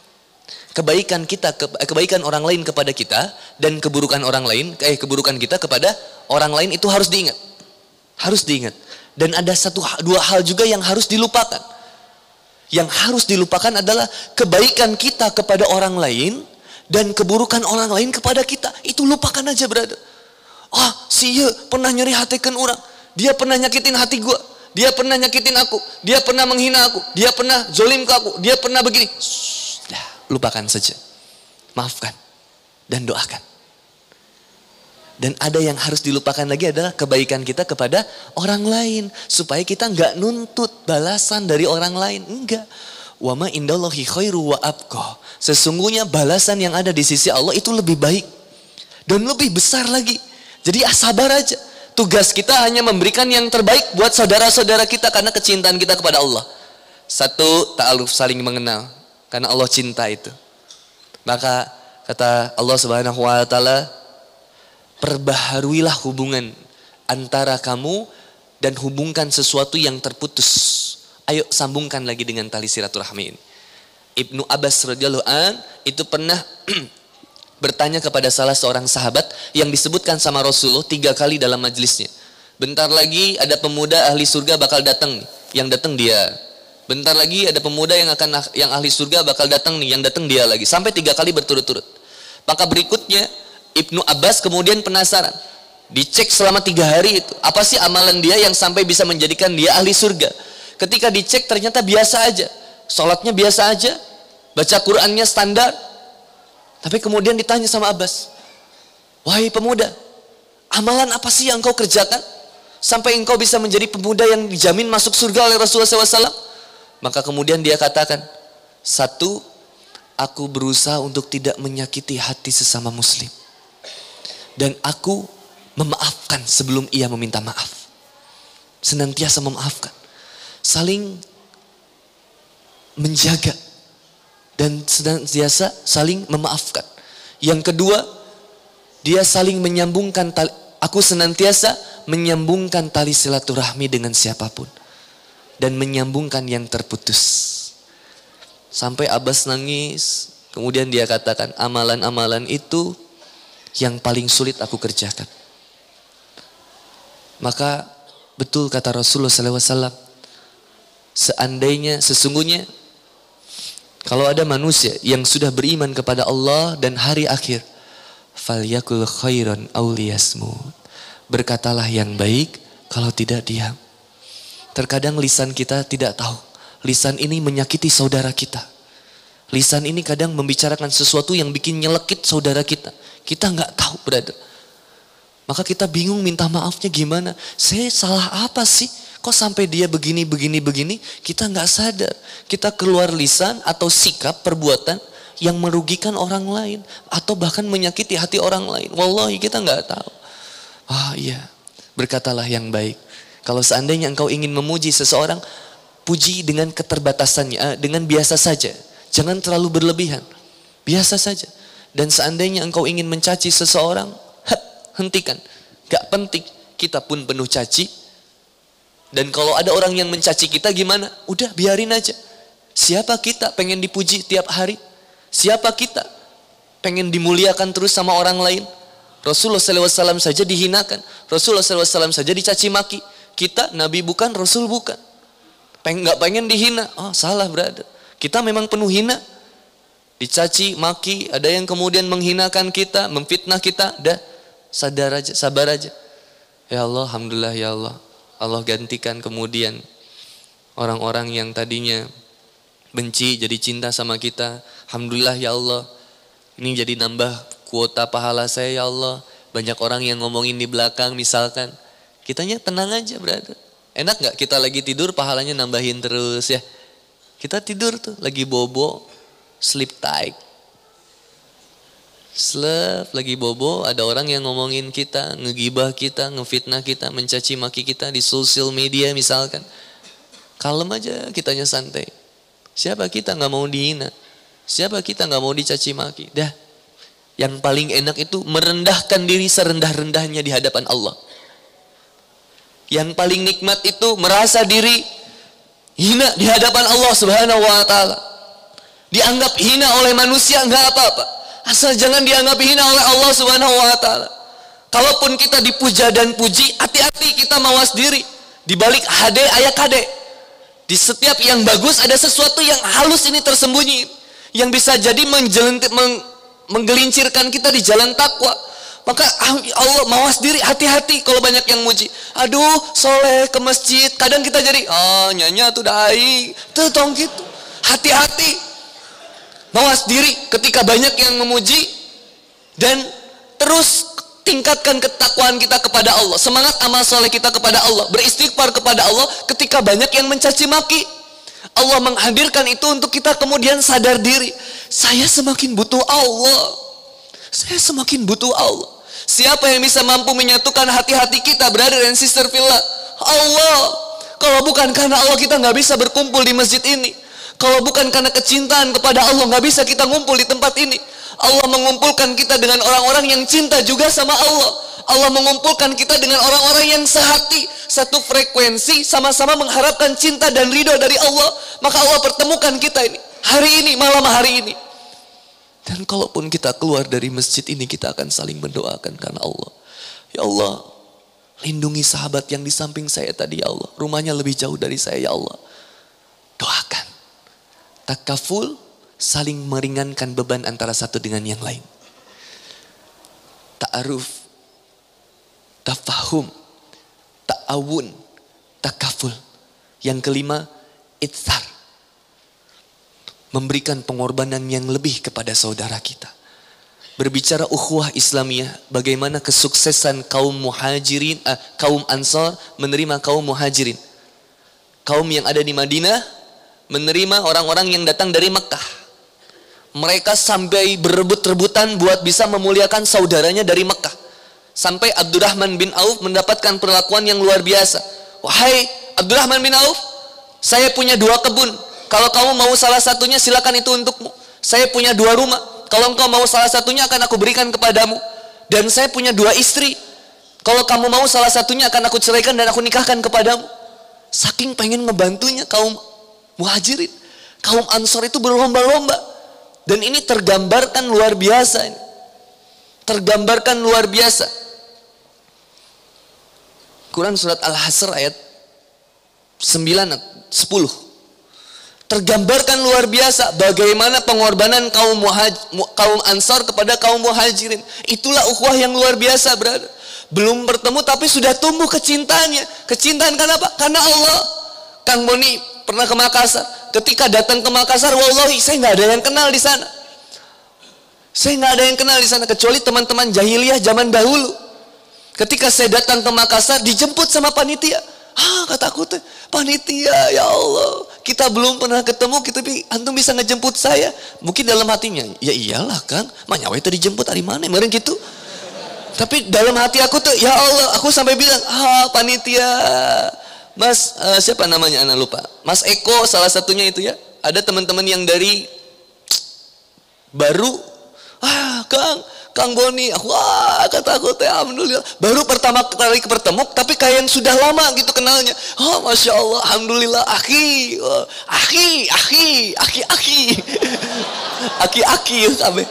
Kebaikan orang lain kepada kita dan keburukan orang lain, keburukan kita kepada orang lain itu harus diingat. Harus diingat. Dan ada dua hal juga yang harus dilupakan. Yang harus dilupakan adalah kebaikan kita kepada orang lain dan keburukan orang lain kepada kita. Itu lupakan aja brother. Ah, si ye pernah nyeri hatikan orang. Dia pernah nyakitin hati gua. Dia pernah nyakitin aku. Dia pernah menghina aku. Dia pernah zolim ke aku. Dia pernah begini. Sudah, lupakan saja. Maafkan. Dan doakan. Dan ada yang harus dilupakan lagi adalah kebaikan kita kepada orang lain. Supaya kita nggak nuntut balasan dari orang lain. Enggak. Wa ma indallahi khairu wa abqa. Sesungguhnya balasan yang ada di sisi Allah itu lebih baik dan lebih besar lagi. Jadi sabar aja. Tugas kita hanya memberikan yang terbaik buat saudara-saudara kita karena kecintaan kita kepada Allah. Satu, ta'aluf, saling mengenal karena Allah cinta itu. Maka kata Allah Subhanahu wa taala, perbaharuilah hubungan antara kamu dan hubungkan sesuatu yang terputus. Ayo sambungkan lagi dengan tali silaturahmi ini. Ibnu Abbas radhiyallahu an itu pernah bertanya kepada salah seorang sahabat yang disebutkan sama Rasulullah 3 kali dalam majelisnya. Bentar lagi ada pemuda ahli surga bakal datang nih, yang datang dia. Bentar lagi ada pemuda yang ahli surga bakal datang nih, yang datang dia lagi. Sampai 3 kali berturut-turut. Maka berikutnya Ibnu Abbas kemudian penasaran. Dicek selama 3 hari itu, apa sih amalan dia yang sampai bisa menjadikan dia ahli surga? Ketika dicek ternyata biasa aja. Sholatnya biasa aja. Baca Qur'annya standar. Tapi kemudian ditanya sama Abbas. Wahai pemuda, amalan apa sih yang kau kerjakan? Sampai engkau bisa menjadi pemuda yang dijamin masuk surga oleh Rasulullah SAW. Maka kemudian dia katakan. 1, aku berusaha untuk tidak menyakiti hati sesama muslim. Dan aku memaafkan sebelum ia meminta maaf. Senantiasa memaafkan. Saling menjaga dan senantiasa saling memaafkan. Yang kedua, dia saling menyambungkan tali, aku senantiasa menyambungkan tali silaturahmi dengan siapapun dan menyambungkan yang terputus. Sampai Abbas nangis, kemudian dia katakan, amalan-amalan itu yang paling sulit aku kerjakan. Maka betul kata Rasulullah SAW, sesungguhnya kalau ada manusia yang sudah beriman kepada Allah dan hari akhir, falyakul khairan aw liyasmut. Berkatalah yang baik, kalau tidak diam. Terkadang lisan kita tidak tahu. Lisan ini menyakiti saudara kita. Lisan ini kadang membicarakan sesuatu yang bikin nyelekit saudara kita. Kita nggak tahu, brother. Maka kita bingung minta maafnya gimana. Saya salah apa sih? Kok sampai dia begini, kita nggak sadar. Kita keluar lisan atau sikap, perbuatan yang merugikan orang lain. Atau bahkan menyakiti hati orang lain. Wallahi kita nggak tahu. Ah iya, berkatalah yang baik. Kalau seandainya engkau ingin memuji seseorang, puji dengan keterbatasannya, dengan biasa saja. Jangan terlalu berlebihan. Biasa saja. Dan seandainya engkau ingin mencaci seseorang, hentikan. Gak penting, kita pun penuh caci. Dan kalau ada orang yang mencaci kita gimana? Udah biarin aja. Siapa kita pengen dipuji tiap hari? Siapa kita pengen dimuliakan terus sama orang lain? Rasulullah SAW saja dihinakan. Rasulullah SAW saja dicaci maki. Kita Nabi bukan, Rasul bukan. Nggak pengen dihina. Oh salah brother. Kita memang penuh hina. Dicaci maki. Ada yang kemudian menghinakan kita, memfitnah kita. Dah sadar aja, sabar aja. Ya Allah, alhamdulillah ya Allah. Allah gantikan kemudian orang-orang yang tadinya benci jadi cinta sama kita. Alhamdulillah ya Allah. Ini jadi nambah kuota pahala saya ya Allah. Banyak orang yang ngomongin di belakang misalkan. Kitanya tenang aja brother. Enak gak kita lagi tidur pahalanya nambahin terus ya. Kita tidur tuh lagi bobo. Sleep tight. Sleep lagi bobo. Ada orang yang ngomongin kita. Ngegibah kita, ngefitnah kita, mencaci maki kita di sosial media misalkan. Kalem aja kitanya santai. Siapa kita gak mau dihina? Siapa kita gak mau dicaci maki? Dah. Yang paling enak itu merendahkan diri serendah-rendahnya di hadapan Allah. Yang paling nikmat itu merasa diri hina di hadapan Allah Subhanahu wa taala. Dianggap hina oleh manusia enggak apa-apa. Asal jangan dianggap hina oleh Allah Subhanahu wa taala. Kalaupun kita dipuja dan puji, hati-hati kita mawas diri. Di balik HD aya KD. Di setiap yang bagus ada sesuatu yang halus ini tersembunyi. Yang bisa jadi menggelincirkan kita di jalan takwa. Maka Allah mawas diri, hati-hati kalau banyak yang muji. Aduh soleh ke masjid. Kadang kita jadi nyanya tuh dai. Tuh tong gitu. Hati-hati. Mawas diri ketika banyak yang memuji. Dan terus tingkatkan ketakwaan kita kepada Allah. Semangat amal soleh kita kepada Allah. Beristighfar kepada Allah ketika banyak yang mencaci maki. Allah menghadirkan itu untuk kita kemudian sadar diri. Saya semakin butuh Allah. Saya semakin butuh Allah. Siapa yang bisa mampu menyatukan hati-hati kita, brother and sister fillah? Allah. Kalau bukan karena Allah kita nggak bisa berkumpul di masjid ini. Kalau bukan karena kecintaan kepada Allah nggak bisa kita ngumpul di tempat ini. Allah mengumpulkan kita dengan orang-orang yang cinta juga sama Allah. Allah mengumpulkan kita dengan orang-orang yang sehati, satu frekuensi, sama-sama mengharapkan cinta dan ridho dari Allah. Maka Allah pertemukan kita ini, hari ini, malam hari ini. Dan kalaupun kita keluar dari masjid ini, kita akan saling mendoakan karena Allah. Ya Allah, lindungi sahabat yang di samping saya tadi ya Allah. Rumahnya lebih jauh dari saya ya Allah. Doakan. Takaful, saling meringankan beban antara satu dengan yang lain. Ta'aruf, tafahum, ta'awun, takaful. Yang kelima, itsar. Memberikan pengorbanan yang lebih kepada saudara kita. Berbicara ukhuwah Islamiyah, bagaimana kesuksesan kaum muhajirin, kaum Ansar menerima kaum muhajirin. Kaum yang ada di Madinah menerima orang-orang yang datang dari Mekah. Mereka sampai berebut-rebutan buat bisa memuliakan saudaranya dari Mekah. Sampai Abdurrahman bin Auf mendapatkan perlakuan yang luar biasa. Wahai Abdurrahman bin Auf, saya punya 2 kebun. Kalau kamu mau salah satunya silakan itu untukmu. Saya punya 2 rumah. Kalau engkau mau salah satunya akan aku berikan kepadamu. Dan saya punya 2 istri. Kalau kamu mau salah satunya akan aku ceraikan dan aku nikahkan kepadamu. Saking pengen ngebantunya kaum muhajirin. Kaum Ansor itu berlomba-lomba. Dan ini tergambarkan luar biasa. Tergambarkan luar biasa. Quran surat Al-Hasr ayat 9, 10. Tergambarkan luar biasa bagaimana pengorbanan kaum Ansar kepada kaum muhajirin. Itulah ukhuwah yang luar biasa, brother. Belum bertemu tapi sudah tumbuh kecintaannya. Kecintaan karena apa? Karena Allah. Kang Boni pernah ke Makassar. Ketika datang ke Makassar, wallahi saya nggak ada yang kenal di sana. Saya nggak ada yang kenal di sana kecuali teman-teman jahiliyah zaman dahulu. Ketika saya datang ke Makassar, dijemput sama panitia. Kataku tuh, panitia, ya Allah, kita belum pernah ketemu, tapi antum bisa ngejemput saya. Mungkin dalam hatinya, ya iyalah Kang, manyawa itu dijemput hari mana, kemarin gitu. Tapi dalam hati aku tuh, ya Allah, aku sampai bilang, panitia, Mas, siapa namanya, anak lupa. Mas Eko salah satunya itu ya. Ada teman-teman yang dari baru, Kang, Kang Boni, kata aku teh alhamdulillah. Baru pertama kali ketemu, tapi kayak yang sudah lama gitu kenalnya. Oh, masya Allah, alhamdulillah, aki, kami.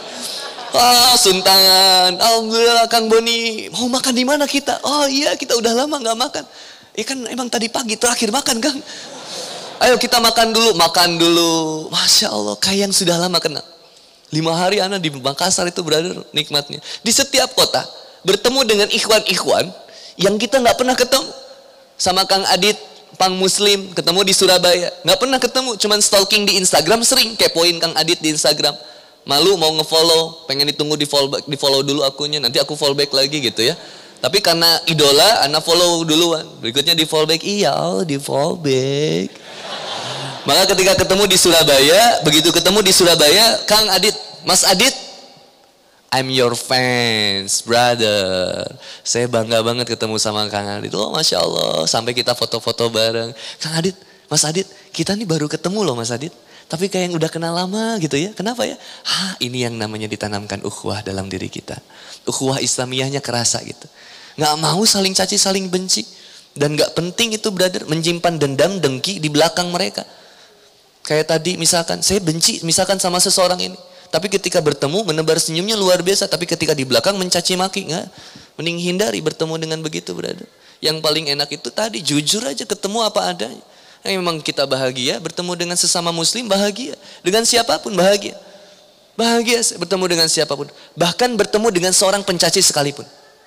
Suntangan, alhamdulillah Kang Boni. Mau makan di mana kita? Oh iya, kita udah lama nggak makan. Kan emang tadi pagi terakhir makan, Kang. Ayo kita makan dulu. Masya Allah, kayak yang sudah lama kenal. 5 hari anak di Makassar itu brother nikmatnya. Di setiap kota bertemu dengan ikhwan-ikhwan yang kita nggak pernah ketemu. Sama Kang Adit, Pang Muslim, ketemu di Surabaya. Nggak pernah ketemu, cuman stalking di Instagram, sering kepoin Kang Adit di Instagram. Malu mau nge-follow, pengen ditunggu di follow dulu akunnya, nanti aku follow back lagi gitu ya. Tapi karena idola, anak follow duluan. Berikutnya di follow back, di follow back. Maka ketika ketemu di Surabaya, begitu ketemu di Surabaya, Kang Adit, Mas Adit, I'm your fans, brother. Saya bangga banget ketemu sama Kang Adit. Oh, Masya Allah, sampai kita foto-foto bareng. Kang Adit, Mas Adit, kita nih baru ketemu loh Mas Adit. Tapi kayak yang udah kenal lama gitu ya. Kenapa ya? Ini yang namanya ditanamkan ukhuwah dalam diri kita. Ukhuwah Islamiyahnya kerasa gitu. Nggak mau saling caci, saling benci. Dan nggak penting itu brother, menyimpan dendam, dengki di belakang mereka. Kayak tadi misalkan, saya benci misalkan sama seseorang ini. Tapi ketika bertemu, menebar senyumnya luar biasa. Tapi ketika di belakang mencaci maki, nggak. Mending hindari bertemu dengan begitu brother. Yang paling enak itu tadi, jujur aja ketemu apa adanya. Memang kita bahagia, bertemu dengan sesama muslim bahagia. Dengan siapapun bahagia. Bahagia bertemu dengan siapapun. Bahkan bertemu dengan seorang pencaci sekalipun.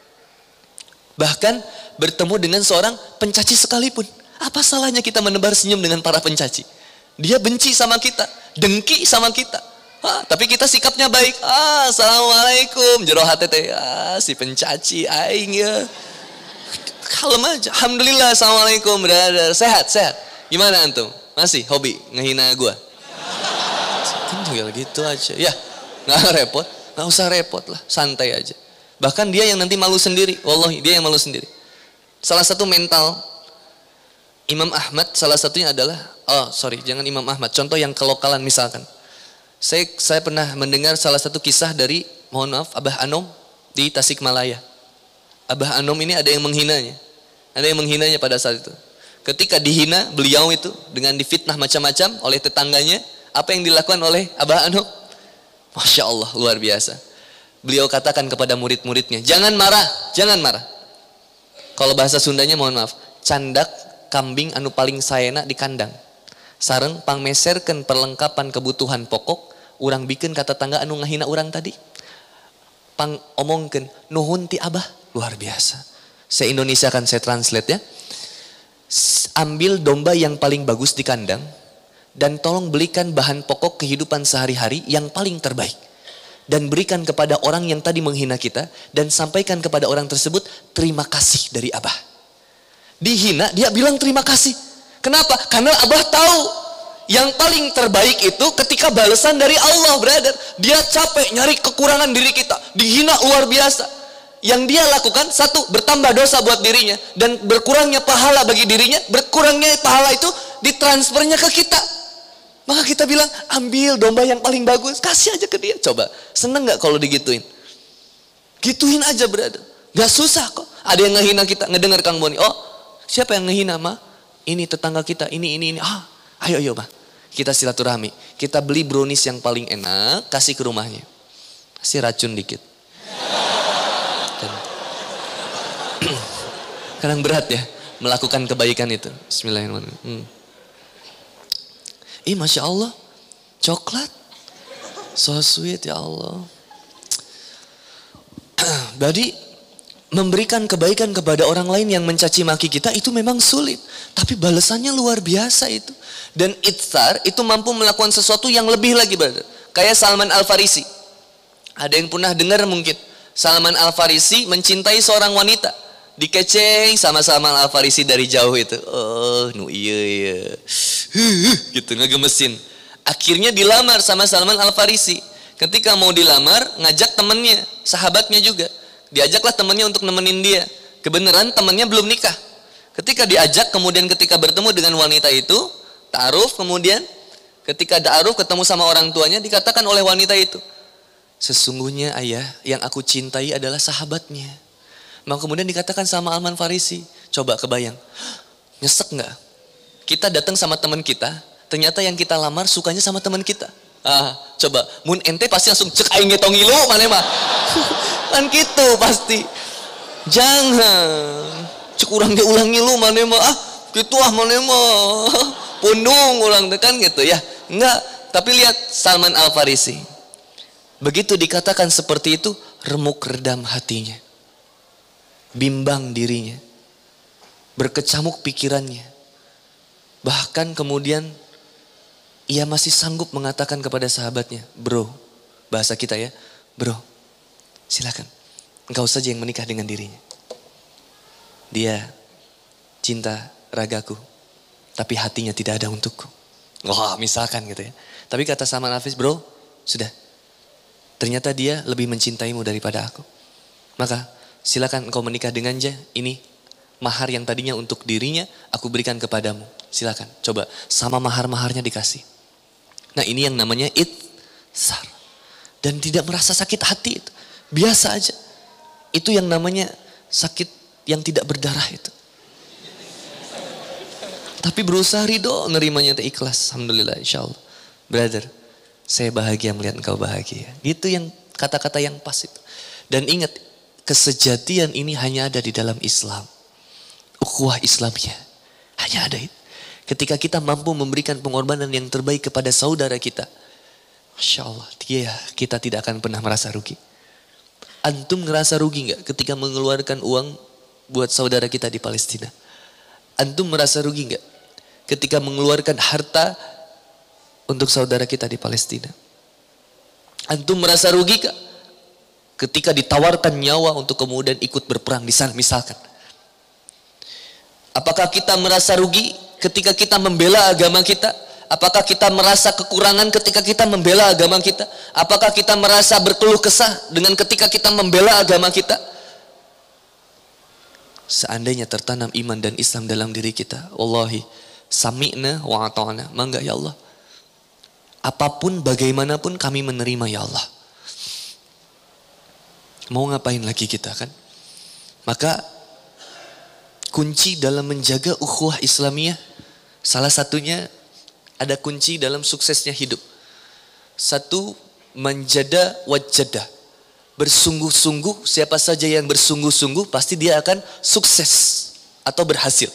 Bahkan bertemu dengan seorang pencaci sekalipun. Apa salahnya kita menebar senyum dengan para pencaci? Dia benci sama kita, dengki sama kita. Tapi kita sikapnya baik. Assalamualaikum. Jero hati teh. Si pencaci aing ya. Kalem aja. Alhamdulillah. Assalamualaikum brother. Sehat. Gimana antum? Masih hobi ngehina gua? Kan tinggal gitu aja. Ya, nggak repot. Nggak usah repot lah. Santai aja. Bahkan dia yang nanti malu sendiri. Wallahi, dia yang malu sendiri. Salah satu mental Imam Ahmad, salah satunya adalah, jangan Imam Ahmad, contoh yang kelokalan misalkan. Saya pernah mendengar salah satu kisah dari, mohon maaf, Abah Anom di Tasikmalaya. Abah Anom ini ada yang menghinanya. Ada yang menghinanya pada saat itu. Ketika dihina beliau itu dengan difitnah macam-macam oleh tetangganya, apa yang dilakukan oleh Abah Anom? Masya Allah, luar biasa. Beliau katakan kepada murid-muridnya, jangan marah. Kalau bahasa Sundanya mohon maaf, candak kambing anu paling saena di kandang. Sareng pangmeserkeun perlengkapan kebutuhan pokok, urang bikin kata tangga anu ngahina urang tadi. Pang omongkeun nuhun ti Abah, luar biasa. Saya Indonesia kan saya translate ya. Ambil domba yang paling bagus di kandang dan tolong belikan bahan pokok kehidupan sehari-hari yang paling terbaik. Dan berikan kepada orang yang tadi menghina kita dan sampaikan kepada orang tersebut terima kasih dari Abah. Dihina, dia bilang terima kasih. Kenapa? Karena Abah tahu yang paling terbaik itu ketika balasan dari Allah, brother. Dia capek nyari kekurangan diri kita, dihina luar biasa. Yang dia lakukan, satu, bertambah dosa buat dirinya dan berkurangnya pahala bagi dirinya. Berkurangnya pahala itu ditransfernya ke kita. Maka kita bilang, ambil domba yang paling bagus, kasih aja ke dia. Coba, seneng gak kalau digituin? Gituin aja, brother. Gak susah kok. Ada yang ngehina kita, ngedengar Kang Boni. Oh, siapa yang ngehina mah? Ini tetangga kita, ini. Ayo mah. Kita silaturahmi. Kita beli brownies yang paling enak, kasih ke rumahnya. Kasih racun dikit. Kadang berat ya melakukan kebaikan itu. Bismillahirrahmanirrahim. Masya Allah, coklat, so sweet ya Allah. Jadi memberikan kebaikan kepada orang lain yang mencaci maki kita itu memang sulit. Tapi balasannya luar biasa itu. Dan itsar itu mampu melakukan sesuatu yang lebih lagi, brother. Kayak Salman Al-Farisi. Ada yang pernah dengar mungkin. Salman Al-Farisi mencintai seorang wanita. Dikeceng sama Salman Al-Farisi dari jauh itu. Iya. Gitu, ngegemesin. Akhirnya dilamar sama Salman Al-Farisi. Ketika mau dilamar, ngajak temennya, sahabatnya juga. Diajaklah temannya untuk nemenin dia. Kebenaran temannya belum nikah. Ketika diajak, kemudian ketika bertemu dengan wanita itu, ta'aruf, kemudian ketika ta'aruf ketemu sama orang tuanya, dikatakan oleh wanita itu, Sesungguhnya ayah, yang aku cintai adalah sahabatnya. Maka kemudian dikatakan sama Salman Farisi, coba kebayang, nyesek nggak? Kita datang sama teman kita, ternyata yang kita lamar sukanya sama teman kita. Coba, mun ente pasti langsung cek aing ngetong ngilu mana mah. Kan gitu pasti. Jangan cek urang ge ulang ngilu mana mah. Gitu mana mah. Pundung ulang kan gitu ya. Enggak, tapi lihat Salman Al Farisi. Begitu dikatakan seperti itu, remuk redam hatinya. Bimbang dirinya. Berkecamuk pikirannya. Bahkan kemudian ia masih sanggup mengatakan kepada sahabatnya, bro, bahasa kita ya, bro, silakan, engkau saja yang menikah dengan dirinya. Dia cinta ragaku, tapi hatinya tidak ada untukku. Wah, misalkan gitu ya. Tapi kata Salman Al Farisi, bro, sudah. Ternyata dia lebih mencintaimu daripada aku. Maka silakan engkau menikah dengannya. Ini mahar yang tadinya untuk dirinya, aku berikan kepadamu. Silakan, coba sama mahar-maharnya dikasih. Nah ini yang namanya itsar. Dan tidak merasa sakit hati itu. Biasa aja. Itu yang namanya sakit yang tidak berdarah itu. Tapi berusaha ridho, nerimanya ikhlas. Alhamdulillah, insya Allah. Brother, saya bahagia melihat engkau bahagia. Itu yang kata-kata yang pas itu. Dan ingat, kesejatian ini hanya ada di dalam Islam. Ukhuwah Islamnya. Hanya ada itu. Ketika kita mampu memberikan pengorbanan yang terbaik kepada saudara kita. Masya Allah, kita tidak akan pernah merasa rugi. Antum ngerasa rugi gak ketika mengeluarkan uang buat saudara kita di Palestina? Antum merasa rugi gak ketika mengeluarkan harta untuk saudara kita di Palestina? Antum merasa rugi gak ketika ditawarkan nyawa untuk kemudian ikut berperang di sana misalkan? Apakah kita merasa rugi ketika kita membela agama kita? Apakah kita merasa kekurangan ketika kita membela agama kita? Apakah kita merasa berkeluh kesah dengan ketika kita membela agama kita? Seandainya tertanam iman dan Islam dalam diri kita, wallahi, sami'na wa ata'na, mangga ya Allah. Apapun bagaimanapun kami menerima ya Allah. Mau ngapain lagi kita kan? Maka kunci dalam menjaga ukhuwah Islamiyah, salah satunya ada kunci dalam suksesnya hidup. Satu, manjada wajada. Bersungguh-sungguh, siapa saja yang bersungguh-sungguh pasti dia akan sukses atau berhasil.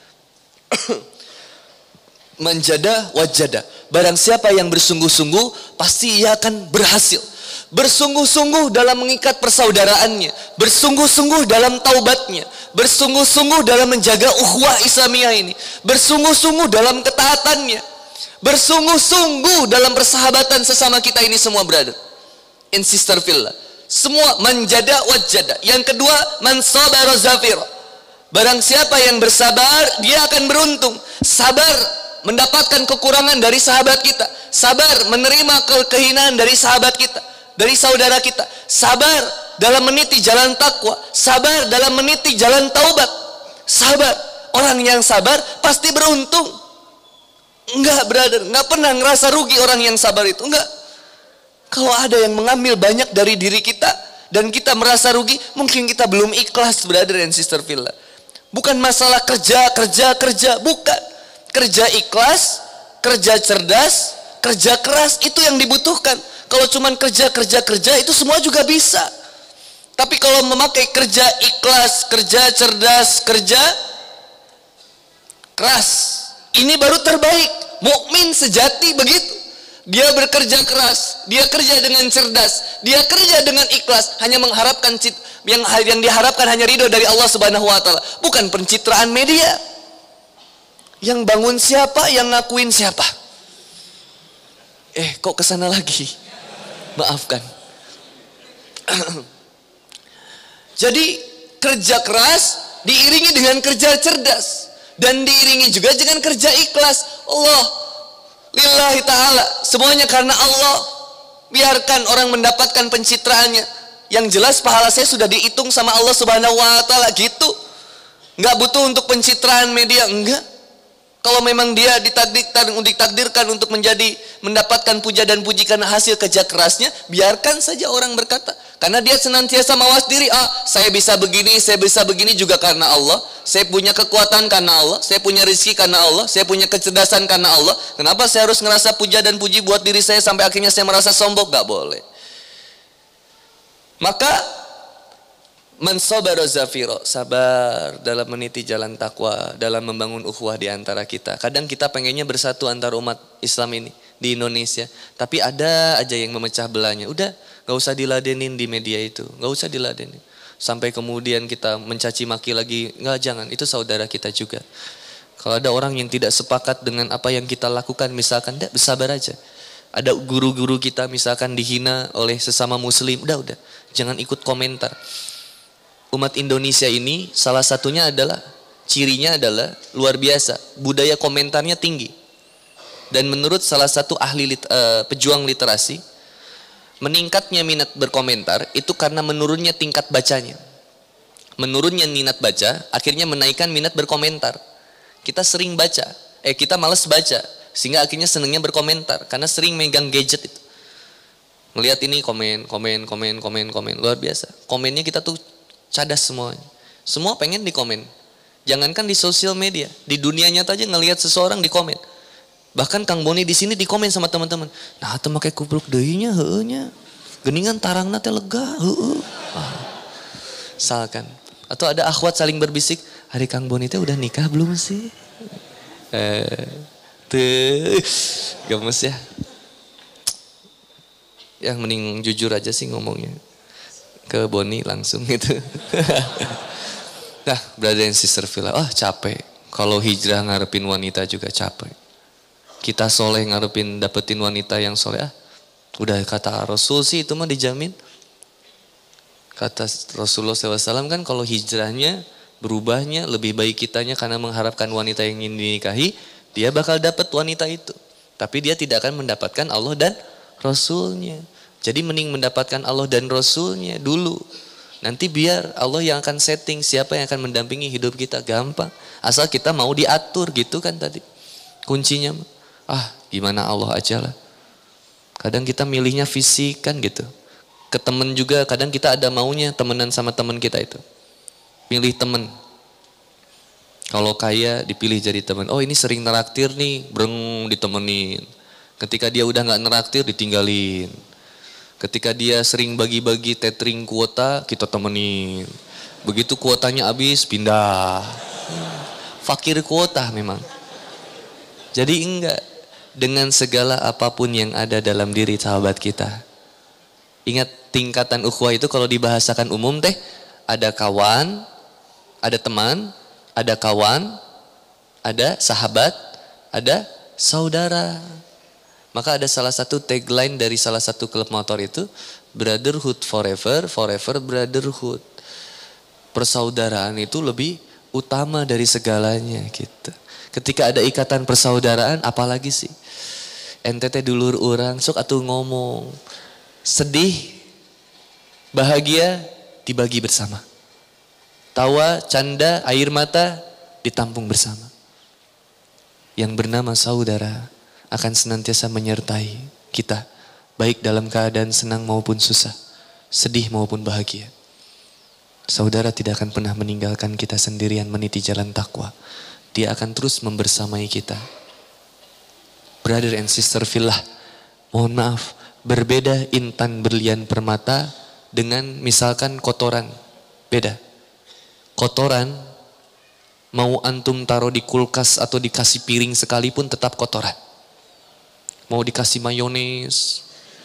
Manjada wajada. Barang siapa yang bersungguh-sungguh pasti ia akan berhasil. Bersungguh-sungguh dalam mengikat persaudaraannya, bersungguh-sungguh dalam taubatnya, bersungguh-sungguh dalam menjaga ukhuwah Islamiyah ini, bersungguh-sungguh dalam ketaatannya, bersungguh-sungguh dalam persahabatan sesama kita ini semua, brother and sister fillah. Semua manjada wajada. Yang kedua, man sabara zafir. Barang siapa yang bersabar, dia akan beruntung. Sabar mendapatkan kekurangan dari sahabat kita. Sabar menerima kehinaan dari sahabat kita, dari saudara kita. Sabar dalam meniti jalan takwa. Sabar dalam meniti jalan taubat. Sabar. Orang yang sabar pasti beruntung. Enggak, brother, enggak pernah ngerasa rugi orang yang sabar itu, enggak. Kalau ada yang mengambil banyak dari diri kita dan kita merasa rugi, mungkin kita belum ikhlas, brother and sister fillah. Bukan masalah kerja, bukan. Kerja ikhlas, kerja cerdas, kerja keras, itu yang dibutuhkan. Kalau cuman kerja itu semua juga bisa. Tapi kalau memakai kerja ikhlas, kerja cerdas, kerja keras, ini baru terbaik. Mukmin sejati begitu. Dia bekerja keras, dia kerja dengan cerdas, dia kerja dengan ikhlas, hanya mengharapkan yang diharapkan hanya ridho dari Allah Subhanahu wa taala, bukan pencitraan media. Yang bangun siapa, yang ngakuin siapa? Kok kesana lagi? Maafkan. Jadi kerja keras diiringi dengan kerja cerdas dan diiringi juga dengan kerja ikhlas. Allah lillahi ta'ala, semuanya karena Allah. Biarkan orang mendapatkan pencitraannya. Yang jelas pahala saya sudah dihitung sama Allah Subhanahu wa taala gitu. Enggak butuh untuk pencitraan media, enggak. Kalau memang dia ditakdirkan untuk mendapatkan puja dan puji karena hasil kerja kerasnya, biarkan saja orang berkata. Karena dia senantiasa mawas diri, saya bisa begini juga karena Allah. Saya punya kekuatan karena Allah, saya punya rezeki karena Allah, saya punya kecerdasan karena Allah. Kenapa saya harus ngerasa puja dan puji buat diri saya sampai akhirnya saya merasa sombong? Gak boleh. Maka man sabara zafiro, sabar dalam meniti jalan takwa, dalam membangun ukhuwah di antara kita. Kadang kita pengennya bersatu antara umat Islam ini di Indonesia, tapi ada aja yang memecah belahnya. Udah, gak usah diladenin di media itu, gak usah diladenin. Sampai kemudian kita mencaci maki lagi, jangan, itu saudara kita juga. Kalau ada orang yang tidak sepakat dengan apa yang kita lakukan, misalkan, bersabar aja. Ada guru-guru kita misalkan dihina oleh sesama muslim, udah, jangan ikut komentar. Umat Indonesia ini salah satunya adalah, cirinya adalah luar biasa, budaya komentarnya tinggi. Dan menurut salah satu ahli pejuang literasi, meningkatnya minat berkomentar itu karena menurunnya tingkat bacanya. Menurunnya minat baca, akhirnya menaikkan minat berkomentar. Kita sering baca, kita malas baca, sehingga akhirnya senangnya berkomentar, karena sering megang gadget itu. Melihat ini komen, luar biasa. Komennya kita tuh cadas semuanya. Semua pengen di komen. Jangankan di sosial media, di dunia nyata aja ngelihat seseorang di komen. Bahkan Kang Boni di sini di komen sama teman-teman. Nah, atau make kubruk deuinya heueunya. Geningan tarangna teh lega, heueuh. Misalkan. Atau ada akhwat saling berbisik, "Hari Kang Boni teh udah nikah belum sih?" Gemes ya. Yang mending jujur aja sih ngomongnya. Ke Boni langsung gitu. Nah, brother and sister Villa, capek. Kalau hijrah ngarepin wanita juga capek. Kita soleh ngarepin dapetin wanita yang soleh, udah kata Rasul sih itu mah dijamin. Kata Rasulullah SAW kan kalau hijrahnya, berubahnya, lebih baik kitanya karena mengharapkan wanita yang ingin dinikahi, dia bakal dapat wanita itu. Tapi dia tidak akan mendapatkan Allah dan Rasulnya. Jadi mending mendapatkan Allah dan Rasulnya dulu. Nanti biar Allah yang akan setting siapa yang akan mendampingi hidup kita, gampang. Asal kita mau diatur gitu kan tadi. Kuncinya gimana Allah aja lah. Kadang kita milihnya fisik kan gitu. Ke temen juga kadang kita ada maunya temenan sama temen kita itu. Milih temen. Kalau kaya dipilih jadi teman. Ini sering neraktir nih, breng ditemenin. Ketika dia udah gak neraktir ditinggalin. Ketika dia sering bagi-bagi tethering kuota, kita temenin. Begitu kuotanya habis, pindah. Fakir kuota memang. Jadi enggak. Dengan segala apapun yang ada dalam diri sahabat kita. Ingat tingkatan ukhuwah itu kalau dibahasakan umum teh, ada kawan, ada teman, ada kawan, ada sahabat, ada saudara. Maka ada salah satu tagline dari salah satu klub motor itu, brotherhood forever, forever brotherhood. Persaudaraan itu lebih utama dari segalanya gitu. Ketika ada ikatan persaudaraan, apalagi sih? NTT dulur orang, sok atuh ngomong. Sedih, bahagia, dibagi bersama. Tawa, canda, air mata, ditampung bersama. Yang bernama saudara akan senantiasa menyertai kita. Baik dalam keadaan senang maupun susah. Sedih maupun bahagia. Saudara tidak akan pernah meninggalkan kita sendirian meniti jalan takwa. Dia akan terus membersamai kita. Brother and sister fillah, mohon maaf, berbeda intan berlian permata dengan misalkan kotoran. Beda. Kotoran mau antum taruh di kulkas atau dikasih piring sekalipun tetap kotoran. Mau dikasih mayones,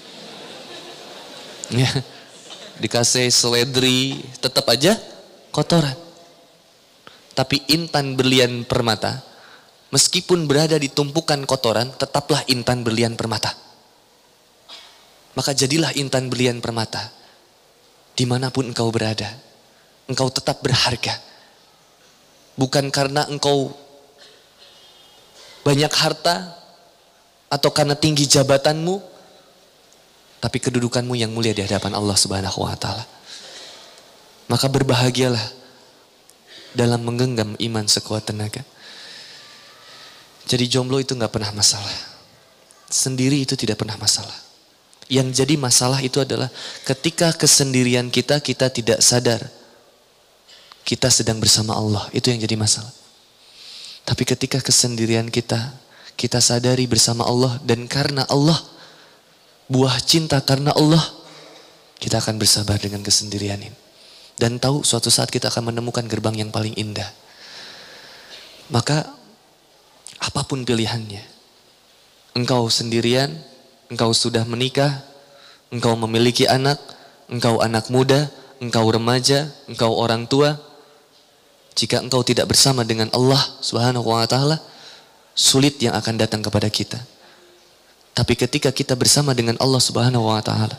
ya, dikasih seledri, tetap aja kotoran. Tapi intan berlian permata, meskipun berada di tumpukan kotoran, tetaplah intan berlian permata. Maka jadilah intan berlian permata. Dimanapun engkau berada, engkau tetap berharga. Bukan karena engkau banyak harta, atau karena tinggi jabatanmu, tapi kedudukanmu yang mulia di hadapan Allah Subhanahu wa Ta'ala. Maka berbahagialah dalam menggenggam iman sekuat tenaga. Jadi jomblo itu gak pernah masalah. Sendiri itu tidak pernah masalah. Yang jadi masalah itu adalah ketika kesendirian kita tidak sadar. Kita sedang bersama Allah. Itu yang jadi masalah. Tapi ketika kesendirian kita sadari bersama Allah. Dan karena Allah, buah cinta karena Allah, kita akan bersabar dengan kesendirian ini. Dan tahu suatu saat kita akan menemukan gerbang yang paling indah. Maka apapun pilihannya, engkau sendirian, engkau sudah menikah, engkau memiliki anak, engkau anak muda, engkau remaja, engkau orang tua, jika engkau tidak bersama dengan Allah Subhanahu wa taala, sulit yang akan datang kepada kita. Tapi ketika kita bersama dengan Allah Subhanahu wa taala,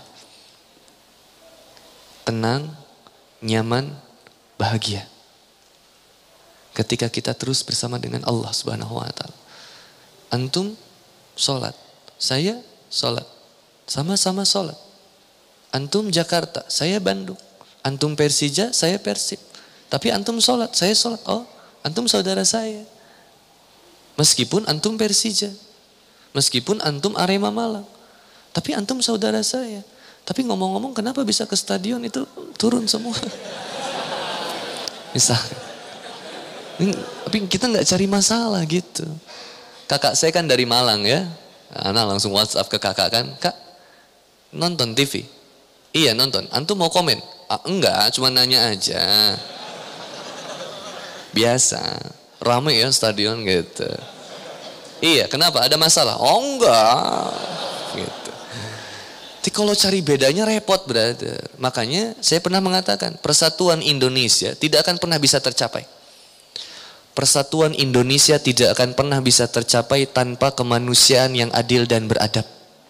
tenang, nyaman, bahagia. Ketika kita terus bersama dengan Allah Subhanahu wa taala. Antum sholat, saya sholat, sama-sama sholat. Antum Jakarta, saya Bandung. Antum Persija, saya Persib. Tapi antum sholat, saya sholat. Oh, antum saudara saya. Meskipun antum Persija, meskipun antum Arema Malang, tapi antum saudara saya. Tapi ngomong-ngomong, kenapa bisa ke stadion itu turun semua? Misalnya. Tapi kita nggak cari masalah gitu. Kakak saya kan dari Malang ya. Anak langsung WhatsApp ke kakak kan. Kak, nonton TV? Iya nonton. Antum mau komen? Ah, enggak, cuma nanya aja. Biasa. Ramai ya stadion gitu. Iya, kenapa? Ada masalah? Oh enggak. Gitu. Tapi kalau cari bedanya repot brother. Makanya saya pernah mengatakan persatuan Indonesia tidak akan pernah bisa tercapai. Persatuan Indonesia tidak akan pernah bisa tercapai tanpa kemanusiaan yang adil dan beradab.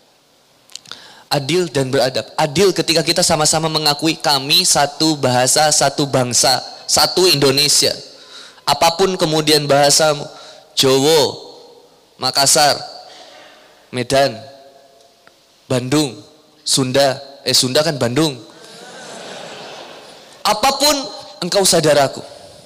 Adil dan beradab. Adil ketika kita sama-sama mengakui kami satu bahasa, satu bangsa, satu Indonesia. Apapun kemudian bahasamu, Jawa, Makassar, Medan, Bandung, Sunda kan Bandung. Apapun engkau saudaraku.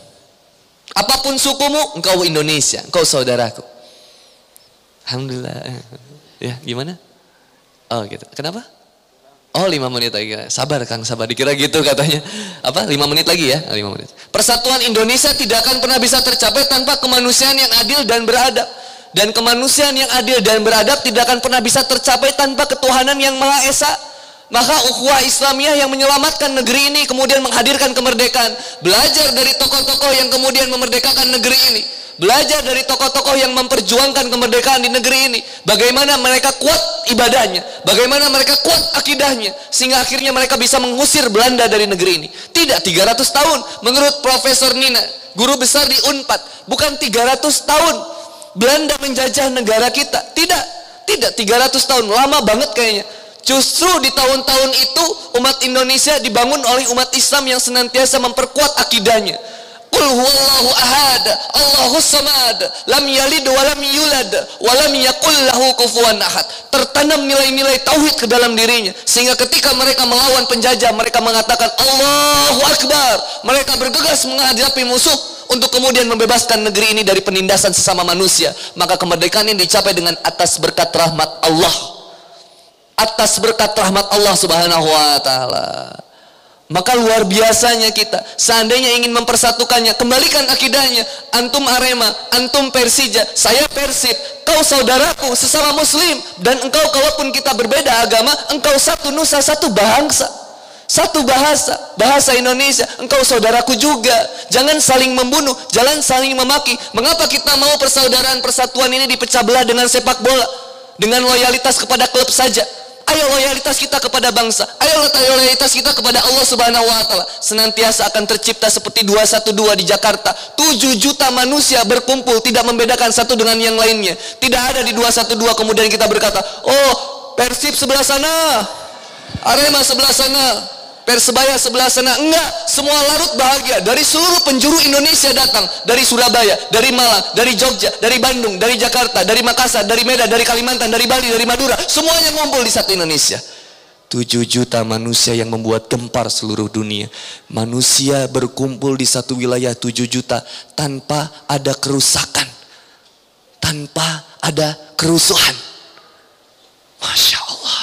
Apapun sukumu, engkau Indonesia, engkau saudaraku. Alhamdulillah. Ya, gimana? Oh gitu. Kenapa? Oh 5 menit lagi. Sabar Kang, sabar. Dikira gitu katanya. Apa? 5 menit lagi ya? 5 menit. Persatuan Indonesia tidak akan pernah bisa tercapai tanpa kemanusiaan yang adil dan beradab. Dan kemanusiaan yang adil dan beradab tidak akan pernah bisa tercapai tanpa ketuhanan yang Maha Esa. Maka ukhuwah Islamiyah yang menyelamatkan negeri ini kemudian menghadirkan kemerdekaan. Belajar dari tokoh-tokoh yang kemudian memerdekakan negeri ini. Belajar dari tokoh-tokoh yang memperjuangkan kemerdekaan di negeri ini. Bagaimana mereka kuat ibadahnya. Bagaimana mereka kuat akidahnya. Sehingga akhirnya mereka bisa mengusir Belanda dari negeri ini. Tidak 300 tahun. Menurut Profesor Nina, guru besar di Unpad. Bukan 300 tahun Belanda menjajah negara kita. Tidak 300 tahun. Lama banget kayaknya. Justru di tahun-tahun itu umat Indonesia dibangun oleh umat Islam yang senantiasa memperkuat akidahnya. Qul huwallahu ahad, Allahus samad, lam yalid wa lam yulad, wa lam yakul lahu kufuwan ahad. Tertanam nilai-nilai tauhid ke dalam dirinya sehingga ketika mereka melawan penjajah mereka mengatakan Allahu Akbar. Mereka bergegas menghadapi musuh untuk kemudian membebaskan negeri ini dari penindasan sesama manusia. Maka kemerdekaan ini dicapai dengan atas berkat rahmat Allah. Atas berkat rahmat Allah Subhanahu wa taala. Maka luar biasanya kita. Seandainya ingin mempersatukannya, kembalikan akidahnya. Antum Arema, antum Persija, saya Persib. Kau saudaraku sesama muslim. Dan engkau kalaupun kita berbeda agama, engkau satu nusa, satu bangsa, satu bahasa, bahasa Indonesia. Engkau saudaraku juga. Jangan saling membunuh, jangan saling memaki. Mengapa kita mau persaudaraan persatuan ini dipecah belah dengan sepak bola, dengan loyalitas kepada klub saja? Ayo loyalitas kita kepada bangsa. Ayo loyalitas kita kepada Allah Subhanahu wa taala. Senantiasa akan tercipta seperti 212 di Jakarta. 7 juta manusia berkumpul tidak membedakan satu dengan yang lainnya. Tidak ada di 212 kemudian kita berkata, "Oh, Persib sebelah sana, Arema sebelah sana, Persebaya sebelah sana." Enggak, semua larut bahagia. Dari seluruh penjuru Indonesia datang. Dari Surabaya, dari Malang, dari Jogja, dari Bandung, dari Jakarta, dari Makassar, dari Medan, dari Kalimantan, dari Bali, dari Madura. Semuanya ngumpul di satu Indonesia. 7 juta manusia yang membuat gempar seluruh dunia. Manusia berkumpul di satu wilayah 7 juta tanpa ada kerusakan. tanpa ada kerusuhan. Masya Allah.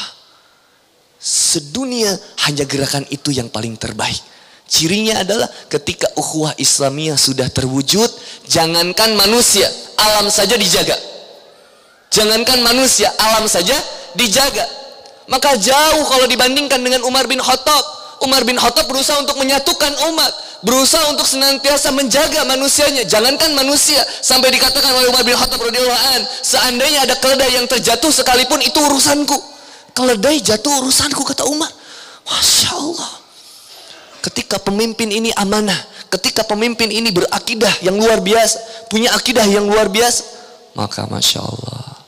Sedunia hanya gerakan itu yang paling terbaik. Cirinya adalah ketika ukhuwah Islamiyah sudah terwujud, jangankan manusia, alam saja dijaga. Jangankan manusia, alam saja dijaga. Maka jauh kalau dibandingkan dengan Umar bin Khattab. Umar bin Khattab berusaha untuk menyatukan umat, berusaha untuk senantiasa menjaga manusianya. Jangankan manusia, sampai dikatakan oleh Umar bin Khattab radhiyallahu an, seandainya ada keledai yang terjatuh sekalipun itu urusanku. Keledai jatuh urusanku, kata Umar. Masya Allah. Ketika pemimpin ini amanah, ketika pemimpin ini berakidah yang luar biasa, punya akidah yang luar biasa, maka Masya Allah.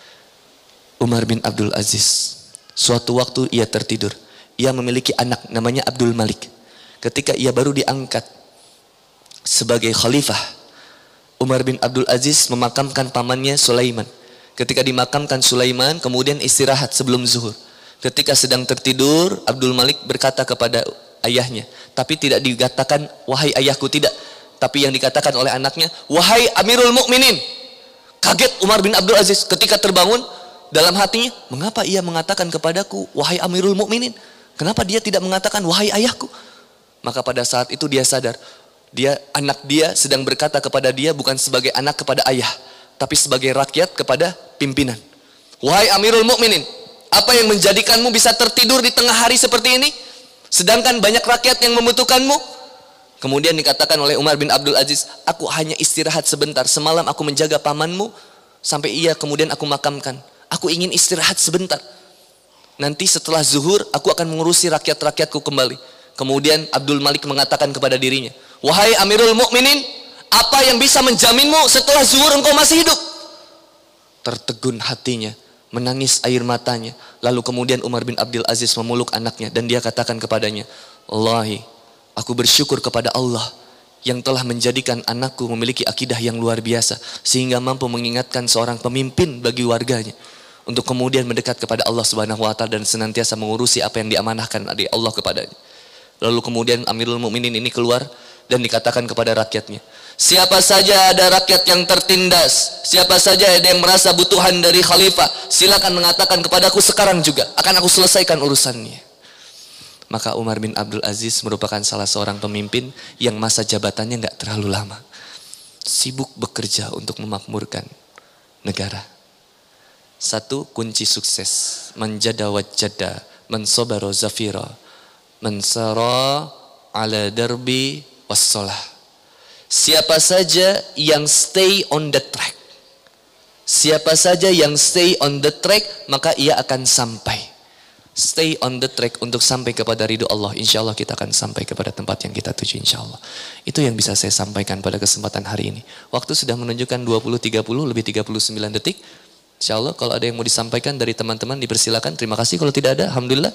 Umar bin Abdul Aziz, suatu waktu ia tertidur. Ia memiliki anak namanya Abdul Malik. Ketika ia baru diangkat sebagai khalifah, Umar bin Abdul Aziz memakamkan pamannya Sulaiman. Ketika dimakamkan Sulaiman, kemudian istirahat sebelum zuhur. Ketika sedang tertidur, Abdul Malik berkata kepada ayahnya, tapi tidak dikatakan wahai ayahku, tidak, tapi yang dikatakan oleh anaknya, wahai Amirul Mukminin. Kaget Umar bin Abdul Aziz ketika terbangun, dalam hatinya, mengapa ia mengatakan kepadaku wahai Amirul Mukminin? Kenapa dia tidak mengatakan wahai ayahku? Maka pada saat itu dia sadar, anak dia sedang berkata kepada dia bukan sebagai anak kepada ayah, tapi sebagai rakyat kepada pimpinan. Wahai Amirul Mukminin, apa yang menjadikanmu bisa tertidur di tengah hari seperti ini? Sedangkan banyak rakyat yang membutuhkanmu. Kemudian dikatakan oleh Umar bin Abdul Aziz, aku hanya istirahat sebentar. Semalam aku menjaga pamanmu sampai ia kemudian aku makamkan. Aku ingin istirahat sebentar. Nanti setelah zuhur aku akan mengurusi rakyat-rakyatku kembali. Kemudian Abdul Malik mengatakan kepada dirinya, wahai Amirul Mukminin, apa yang bisa menjaminmu setelah zuhur engkau masih hidup? Tertegun hatinya, menangis air matanya. Lalu kemudian Umar bin Abdul Aziz memeluk anaknya dan dia katakan kepadanya, Wallahi, aku bersyukur kepada Allah yang telah menjadikan anakku memiliki akidah yang luar biasa sehingga mampu mengingatkan seorang pemimpin bagi warganya untuk kemudian mendekat kepada Allah Subhanahu wa taala dan senantiasa mengurusi apa yang diamanahkan dari Allah kepadanya. Lalu kemudian Amirul Mukminin ini keluar dan dikatakan kepada rakyatnya, siapa saja ada rakyat yang tertindas, siapa saja ada yang merasa butuhan dari khalifah, silakan mengatakan kepadaku sekarang juga, akan aku selesaikan urusannya. Maka Umar bin Abdul Aziz merupakan salah seorang pemimpin yang masa jabatannya nggak terlalu lama, sibuk bekerja untuk memakmurkan negara. Satu kunci sukses, manjada wajjada, mansobaro zafira, mansara ala darbi wassalah. Siapa saja yang stay on the track, siapa saja yang stay on the track, maka ia akan sampai. Stay on the track untuk sampai kepada ridho Allah. Insya Allah kita akan sampai kepada tempat yang kita tuju, insya Allah. Itu yang bisa saya sampaikan pada kesempatan hari ini. Waktu sudah menunjukkan 20.30 lebih 39 detik. Insya Allah kalau ada yang mau disampaikan dari teman-teman dipersilakan. Terima kasih, kalau tidak ada alhamdulillah.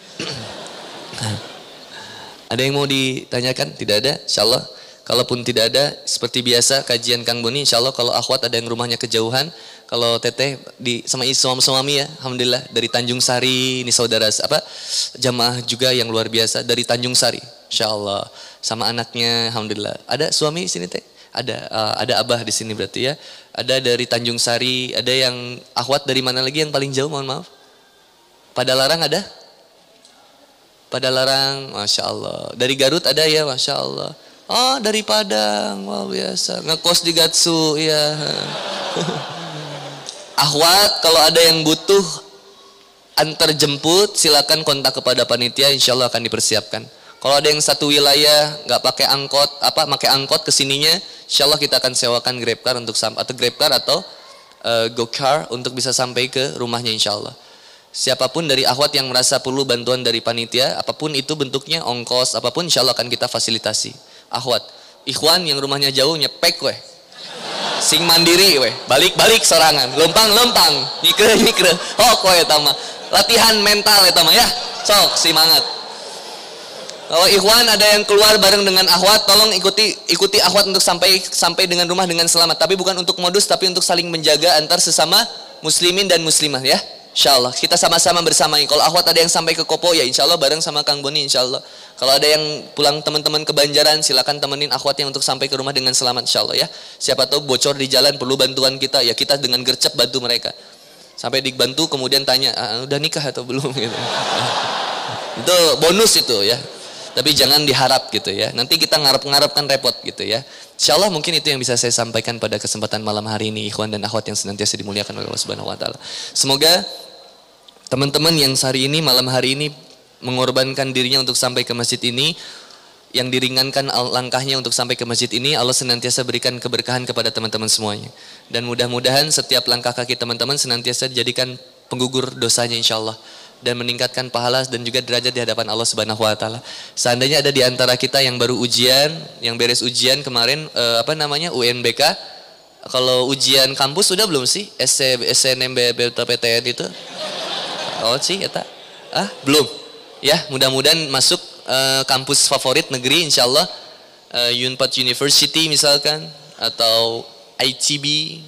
Ada yang mau ditanyakan? Tidak ada? Insya Allah. Kalaupun tidak ada, seperti biasa kajian Kang Boni, insya Allah kalau akhwat ada yang rumahnya kejauhan, kalau teteh sama suami ya, alhamdulillah dari Tanjung Sari, ini saudara jamaah juga yang luar biasa dari Tanjung Sari, insya Allah, sama anaknya, alhamdulillah. Ada suami di sini teh? Ada abah di sini berarti ya. Ada dari Tanjung Sari, ada yang akhwat dari mana lagi yang paling jauh, mohon maaf? Padalarang ada? Padalarang, masya Allah. Dari Garut ada ya, masya Allah. Oh dari Padang, wah biasa, ngekos di Gatsu, ya. Akhwat kalau ada yang butuh antar jemput, silakan kontak kepada panitia, insya Allah akan dipersiapkan. Kalau ada yang satu wilayah nggak pakai angkot, pakai angkot kesininya, insya Allah kita akan sewakan GrabCar untuk atau GoCar untuk bisa sampai ke rumahnya, insya Allah. Siapapun dari akhwat yang merasa perlu bantuan dari panitia, apapun itu bentuknya, ongkos, apapun, insya Allah akan kita fasilitasi. Akhwat, ikhwan yang rumahnya jauh nyepek weh, sing mandiri weh, balik-balik sorangan, lempang-lempang, nyikre, oh ya tama, latihan mental ya tama ya, sok semangat. Kalau ikhwan ada yang keluar bareng dengan akhwat, tolong ikuti akhwat untuk sampai dengan rumah dengan selamat, tapi bukan untuk modus, tapi untuk saling menjaga antar sesama muslimin dan muslimah ya. Insya Allah kita sama-sama bersamai. Kalau akhwat ada yang sampai ke Kopo ya insya Allah bareng sama Kang Boni insya Allah. Kalau ada yang pulang teman-teman ke Banjaran silakan temenin akhwatnya untuk sampai ke rumah dengan selamat insya Allah ya. Siapa tahu bocor di jalan perlu bantuan kita ya kita dengan gercep bantu mereka. Sampai dibantu kemudian tanya udah nikah atau belum gitu. Itu bonus itu ya. Tapi jangan diharap gitu ya. Nanti kita ngarep-ngarep kan repot gitu ya. Insya Allah mungkin itu yang bisa saya sampaikan pada kesempatan malam hari ini ikhwan dan akhwat yang senantiasa dimuliakan oleh Allah Subhanahu wa taala. Semoga teman-teman yang hari ini malam hari ini mengorbankan dirinya untuk sampai ke masjid ini, yang diringankan langkahnya untuk sampai ke masjid ini, Allah senantiasa berikan keberkahan kepada teman-teman semuanya. Dan mudah-mudahan setiap langkah kaki teman-teman senantiasa dijadikan penggugur dosanya insya Allah. Dan meningkatkan pahala dan juga derajat di hadapan Allah Subhanahu wa taala. Seandainya ada di antara kita yang baru ujian, yang beres ujian kemarin UNBK, kalau ujian kampus sudah belum sih? SNMPTN itu? Oh sih eta. Belum. Ya, mudah-mudahan masuk kampus favorit negeri insyaallah, Unpad University misalkan atau ITB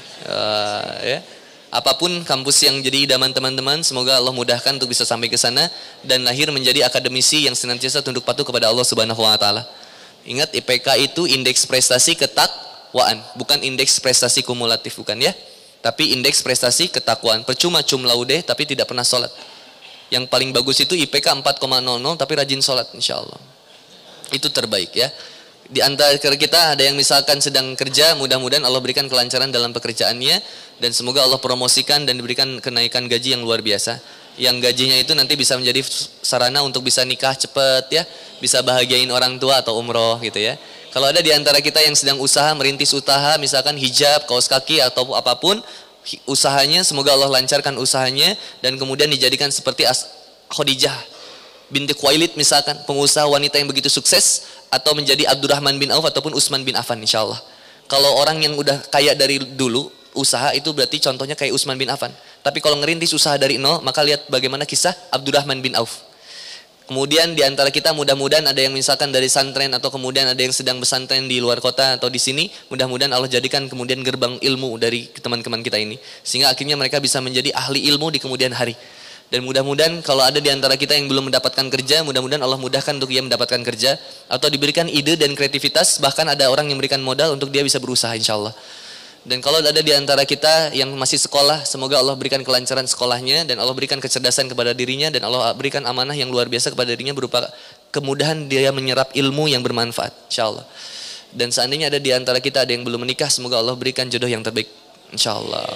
ya. Apapun kampus yang jadi idaman teman-teman, semoga Allah mudahkan untuk bisa sampai ke sana dan lahir menjadi akademisi yang senantiasa tunduk patuh kepada Allah Subhanahu wa taala. Ingat IPK itu indeks prestasi ketakwaan, bukan indeks prestasi kumulatif bukan ya. Tapi indeks prestasi ketakwaan. Percuma cum laude tapi tidak pernah sholat. Yang paling bagus itu IPK 4,00 tapi rajin sholat insyaallah. Itu terbaik ya. Di antara kita ada yang misalkan sedang kerja, mudah-mudahan Allah berikan kelancaran dalam pekerjaannya dan semoga Allah promosikan dan diberikan kenaikan gaji yang luar biasa. Yang gajinya itu nanti bisa menjadi sarana untuk bisa nikah cepat ya, bisa bahagiain orang tua atau umroh gitu ya. Kalau ada di antara kita yang sedang usaha, merintis usaha, misalkan hijab, kaos kaki atau apapun usahanya, semoga Allah lancarkan usahanya dan kemudian dijadikan seperti Khadijah binti Khuwailid misalkan, pengusaha wanita yang begitu sukses, atau menjadi Abdurrahman bin Auf ataupun Utsman bin Affan insyaallah. Kalau orang yang udah kaya dari dulu usaha itu berarti contohnya kayak Utsman bin Affan. Tapi kalau ngerintis usaha dari nol, maka lihat bagaimana kisah Abdurrahman bin Auf. Kemudian di antara kita mudah-mudahan ada yang misalkan dari santren atau kemudian ada yang sedang pesantren di luar kota atau di sini, mudah-mudahan Allah jadikan kemudian gerbang ilmu dari teman-teman kita ini sehingga akhirnya mereka bisa menjadi ahli ilmu di kemudian hari. Dan mudah-mudahan kalau ada di antara kita yang belum mendapatkan kerja, mudah-mudahan Allah mudahkan untuk dia mendapatkan kerja atau diberikan ide dan kreativitas, bahkan ada orang yang memberikan modal untuk dia bisa berusaha insyaallah. Dan kalau ada di antara kita yang masih sekolah, semoga Allah berikan kelancaran sekolahnya dan Allah berikan kecerdasan kepada dirinya dan Allah berikan amanah yang luar biasa kepada dirinya berupa kemudahan dia menyerap ilmu yang bermanfaat insyaallah. Dan seandainya ada di antara kita ada yang belum menikah, semoga Allah berikan jodoh yang terbaik insyaallah.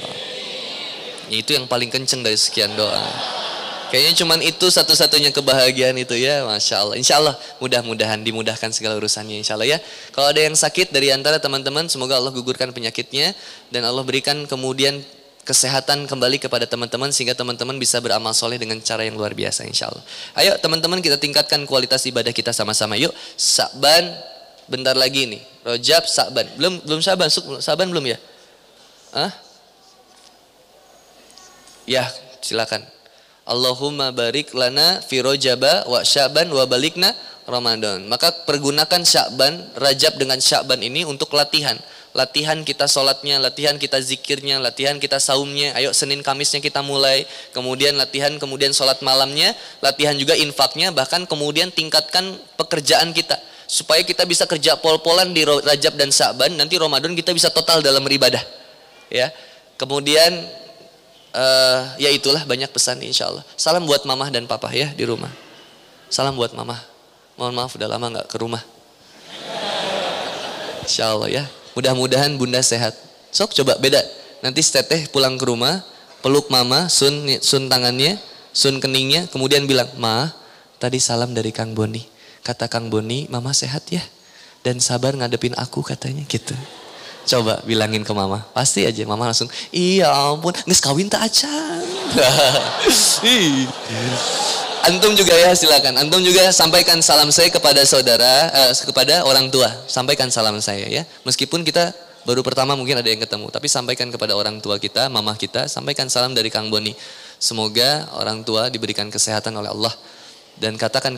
Itu yang paling kenceng dari sekian doa. Kayaknya cuman itu satu-satunya kebahagiaan itu ya, Masya Allah. Insya Allah mudah-mudahan dimudahkan segala urusannya Insya Allah ya. Kalau ada yang sakit dari antara teman-teman, semoga Allah gugurkan penyakitnya dan Allah berikan kemudian kesehatan kembali kepada teman-teman sehingga teman-teman bisa beramal soleh dengan cara yang luar biasa Insya Allah. Ayo teman-teman kita tingkatkan kualitas ibadah kita sama-sama yuk. Sa'ban bentar lagi nih. Rajab, Sa'ban. Belum Sa'ban, Sa'ban belum ya? Ya, silakan. Allahumma barik lana fi Rajaba wa Sya'ban wa balikna Ramadan. Maka pergunakan Sya'ban, Rajab dengan Sya'ban ini untuk latihan. Latihan kita sholatnya, latihan kita zikirnya, latihan kita saumnya. Ayo Senin Kamisnya kita mulai. Kemudian latihan, kemudian sholat malamnya. Latihan juga infaknya. Bahkan kemudian tingkatkan pekerjaan kita. Supaya kita bisa kerja pol-polan di Rajab dan Sya'ban. Nanti Ramadan kita bisa total dalam beribadah. Ya. Kemudian ya itulah banyak pesan insya Allah. Salam buat mamah dan papa ya di rumah. Salam buat mamah. Mohon maaf udah lama gak ke rumah. Insya Allah ya. Mudah-mudahan bunda sehat. Sok coba beda. Nanti teteh pulang ke rumah, peluk mama, sun tangannya, sun keningnya, kemudian bilang, Ma, tadi salam dari Kang Boni. Kata Kang Boni, mama sehat ya. Dan sabar ngadepin aku katanya gitu. Coba bilangin ke mama, pasti aja mama langsung, iya ampun, nges kawin tak acan. Antum juga ya silakan, antum juga sampaikan salam saya kepada saudara, kepada orang tua, sampaikan salam saya ya. Meskipun kita baru pertama mungkin ada yang ketemu, tapi sampaikan kepada orang tua kita, mama kita, sampaikan salam dari Kang Boni. Semoga orang tua diberikan kesehatan oleh Allah dan katakan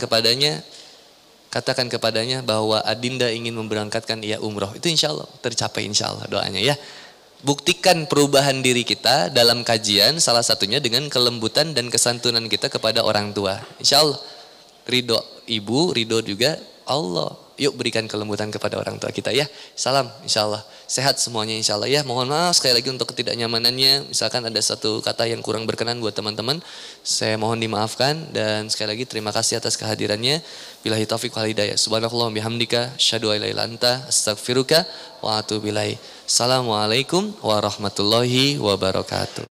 kepadanya bahwa Adinda ingin memberangkatkan ia umroh. Itu insya Allah tercapai insya Allah doanya ya. Buktikan perubahan diri kita dalam kajian, salah satunya dengan kelembutan dan kesantunan kita kepada orang tua. Insya Allah ridho ibu, ridho juga Allah. Yuk berikan kelembutan kepada orang tua kita ya. Salam insya Allah. Sehat semuanya insya Allah ya. Mohon maaf sekali lagi untuk ketidaknyamanannya. Misalkan ada satu kata yang kurang berkenan buat teman-teman, saya mohon dimaafkan. Dan sekali lagi terima kasih atas kehadirannya. Billahi taufiq wal hidayah. Subhanallah bihamdika asyhadu an la ilaha illa anta astaghfiruka wa atubu ilaik. Assalamualaikum warahmatullahi wabarakatuh.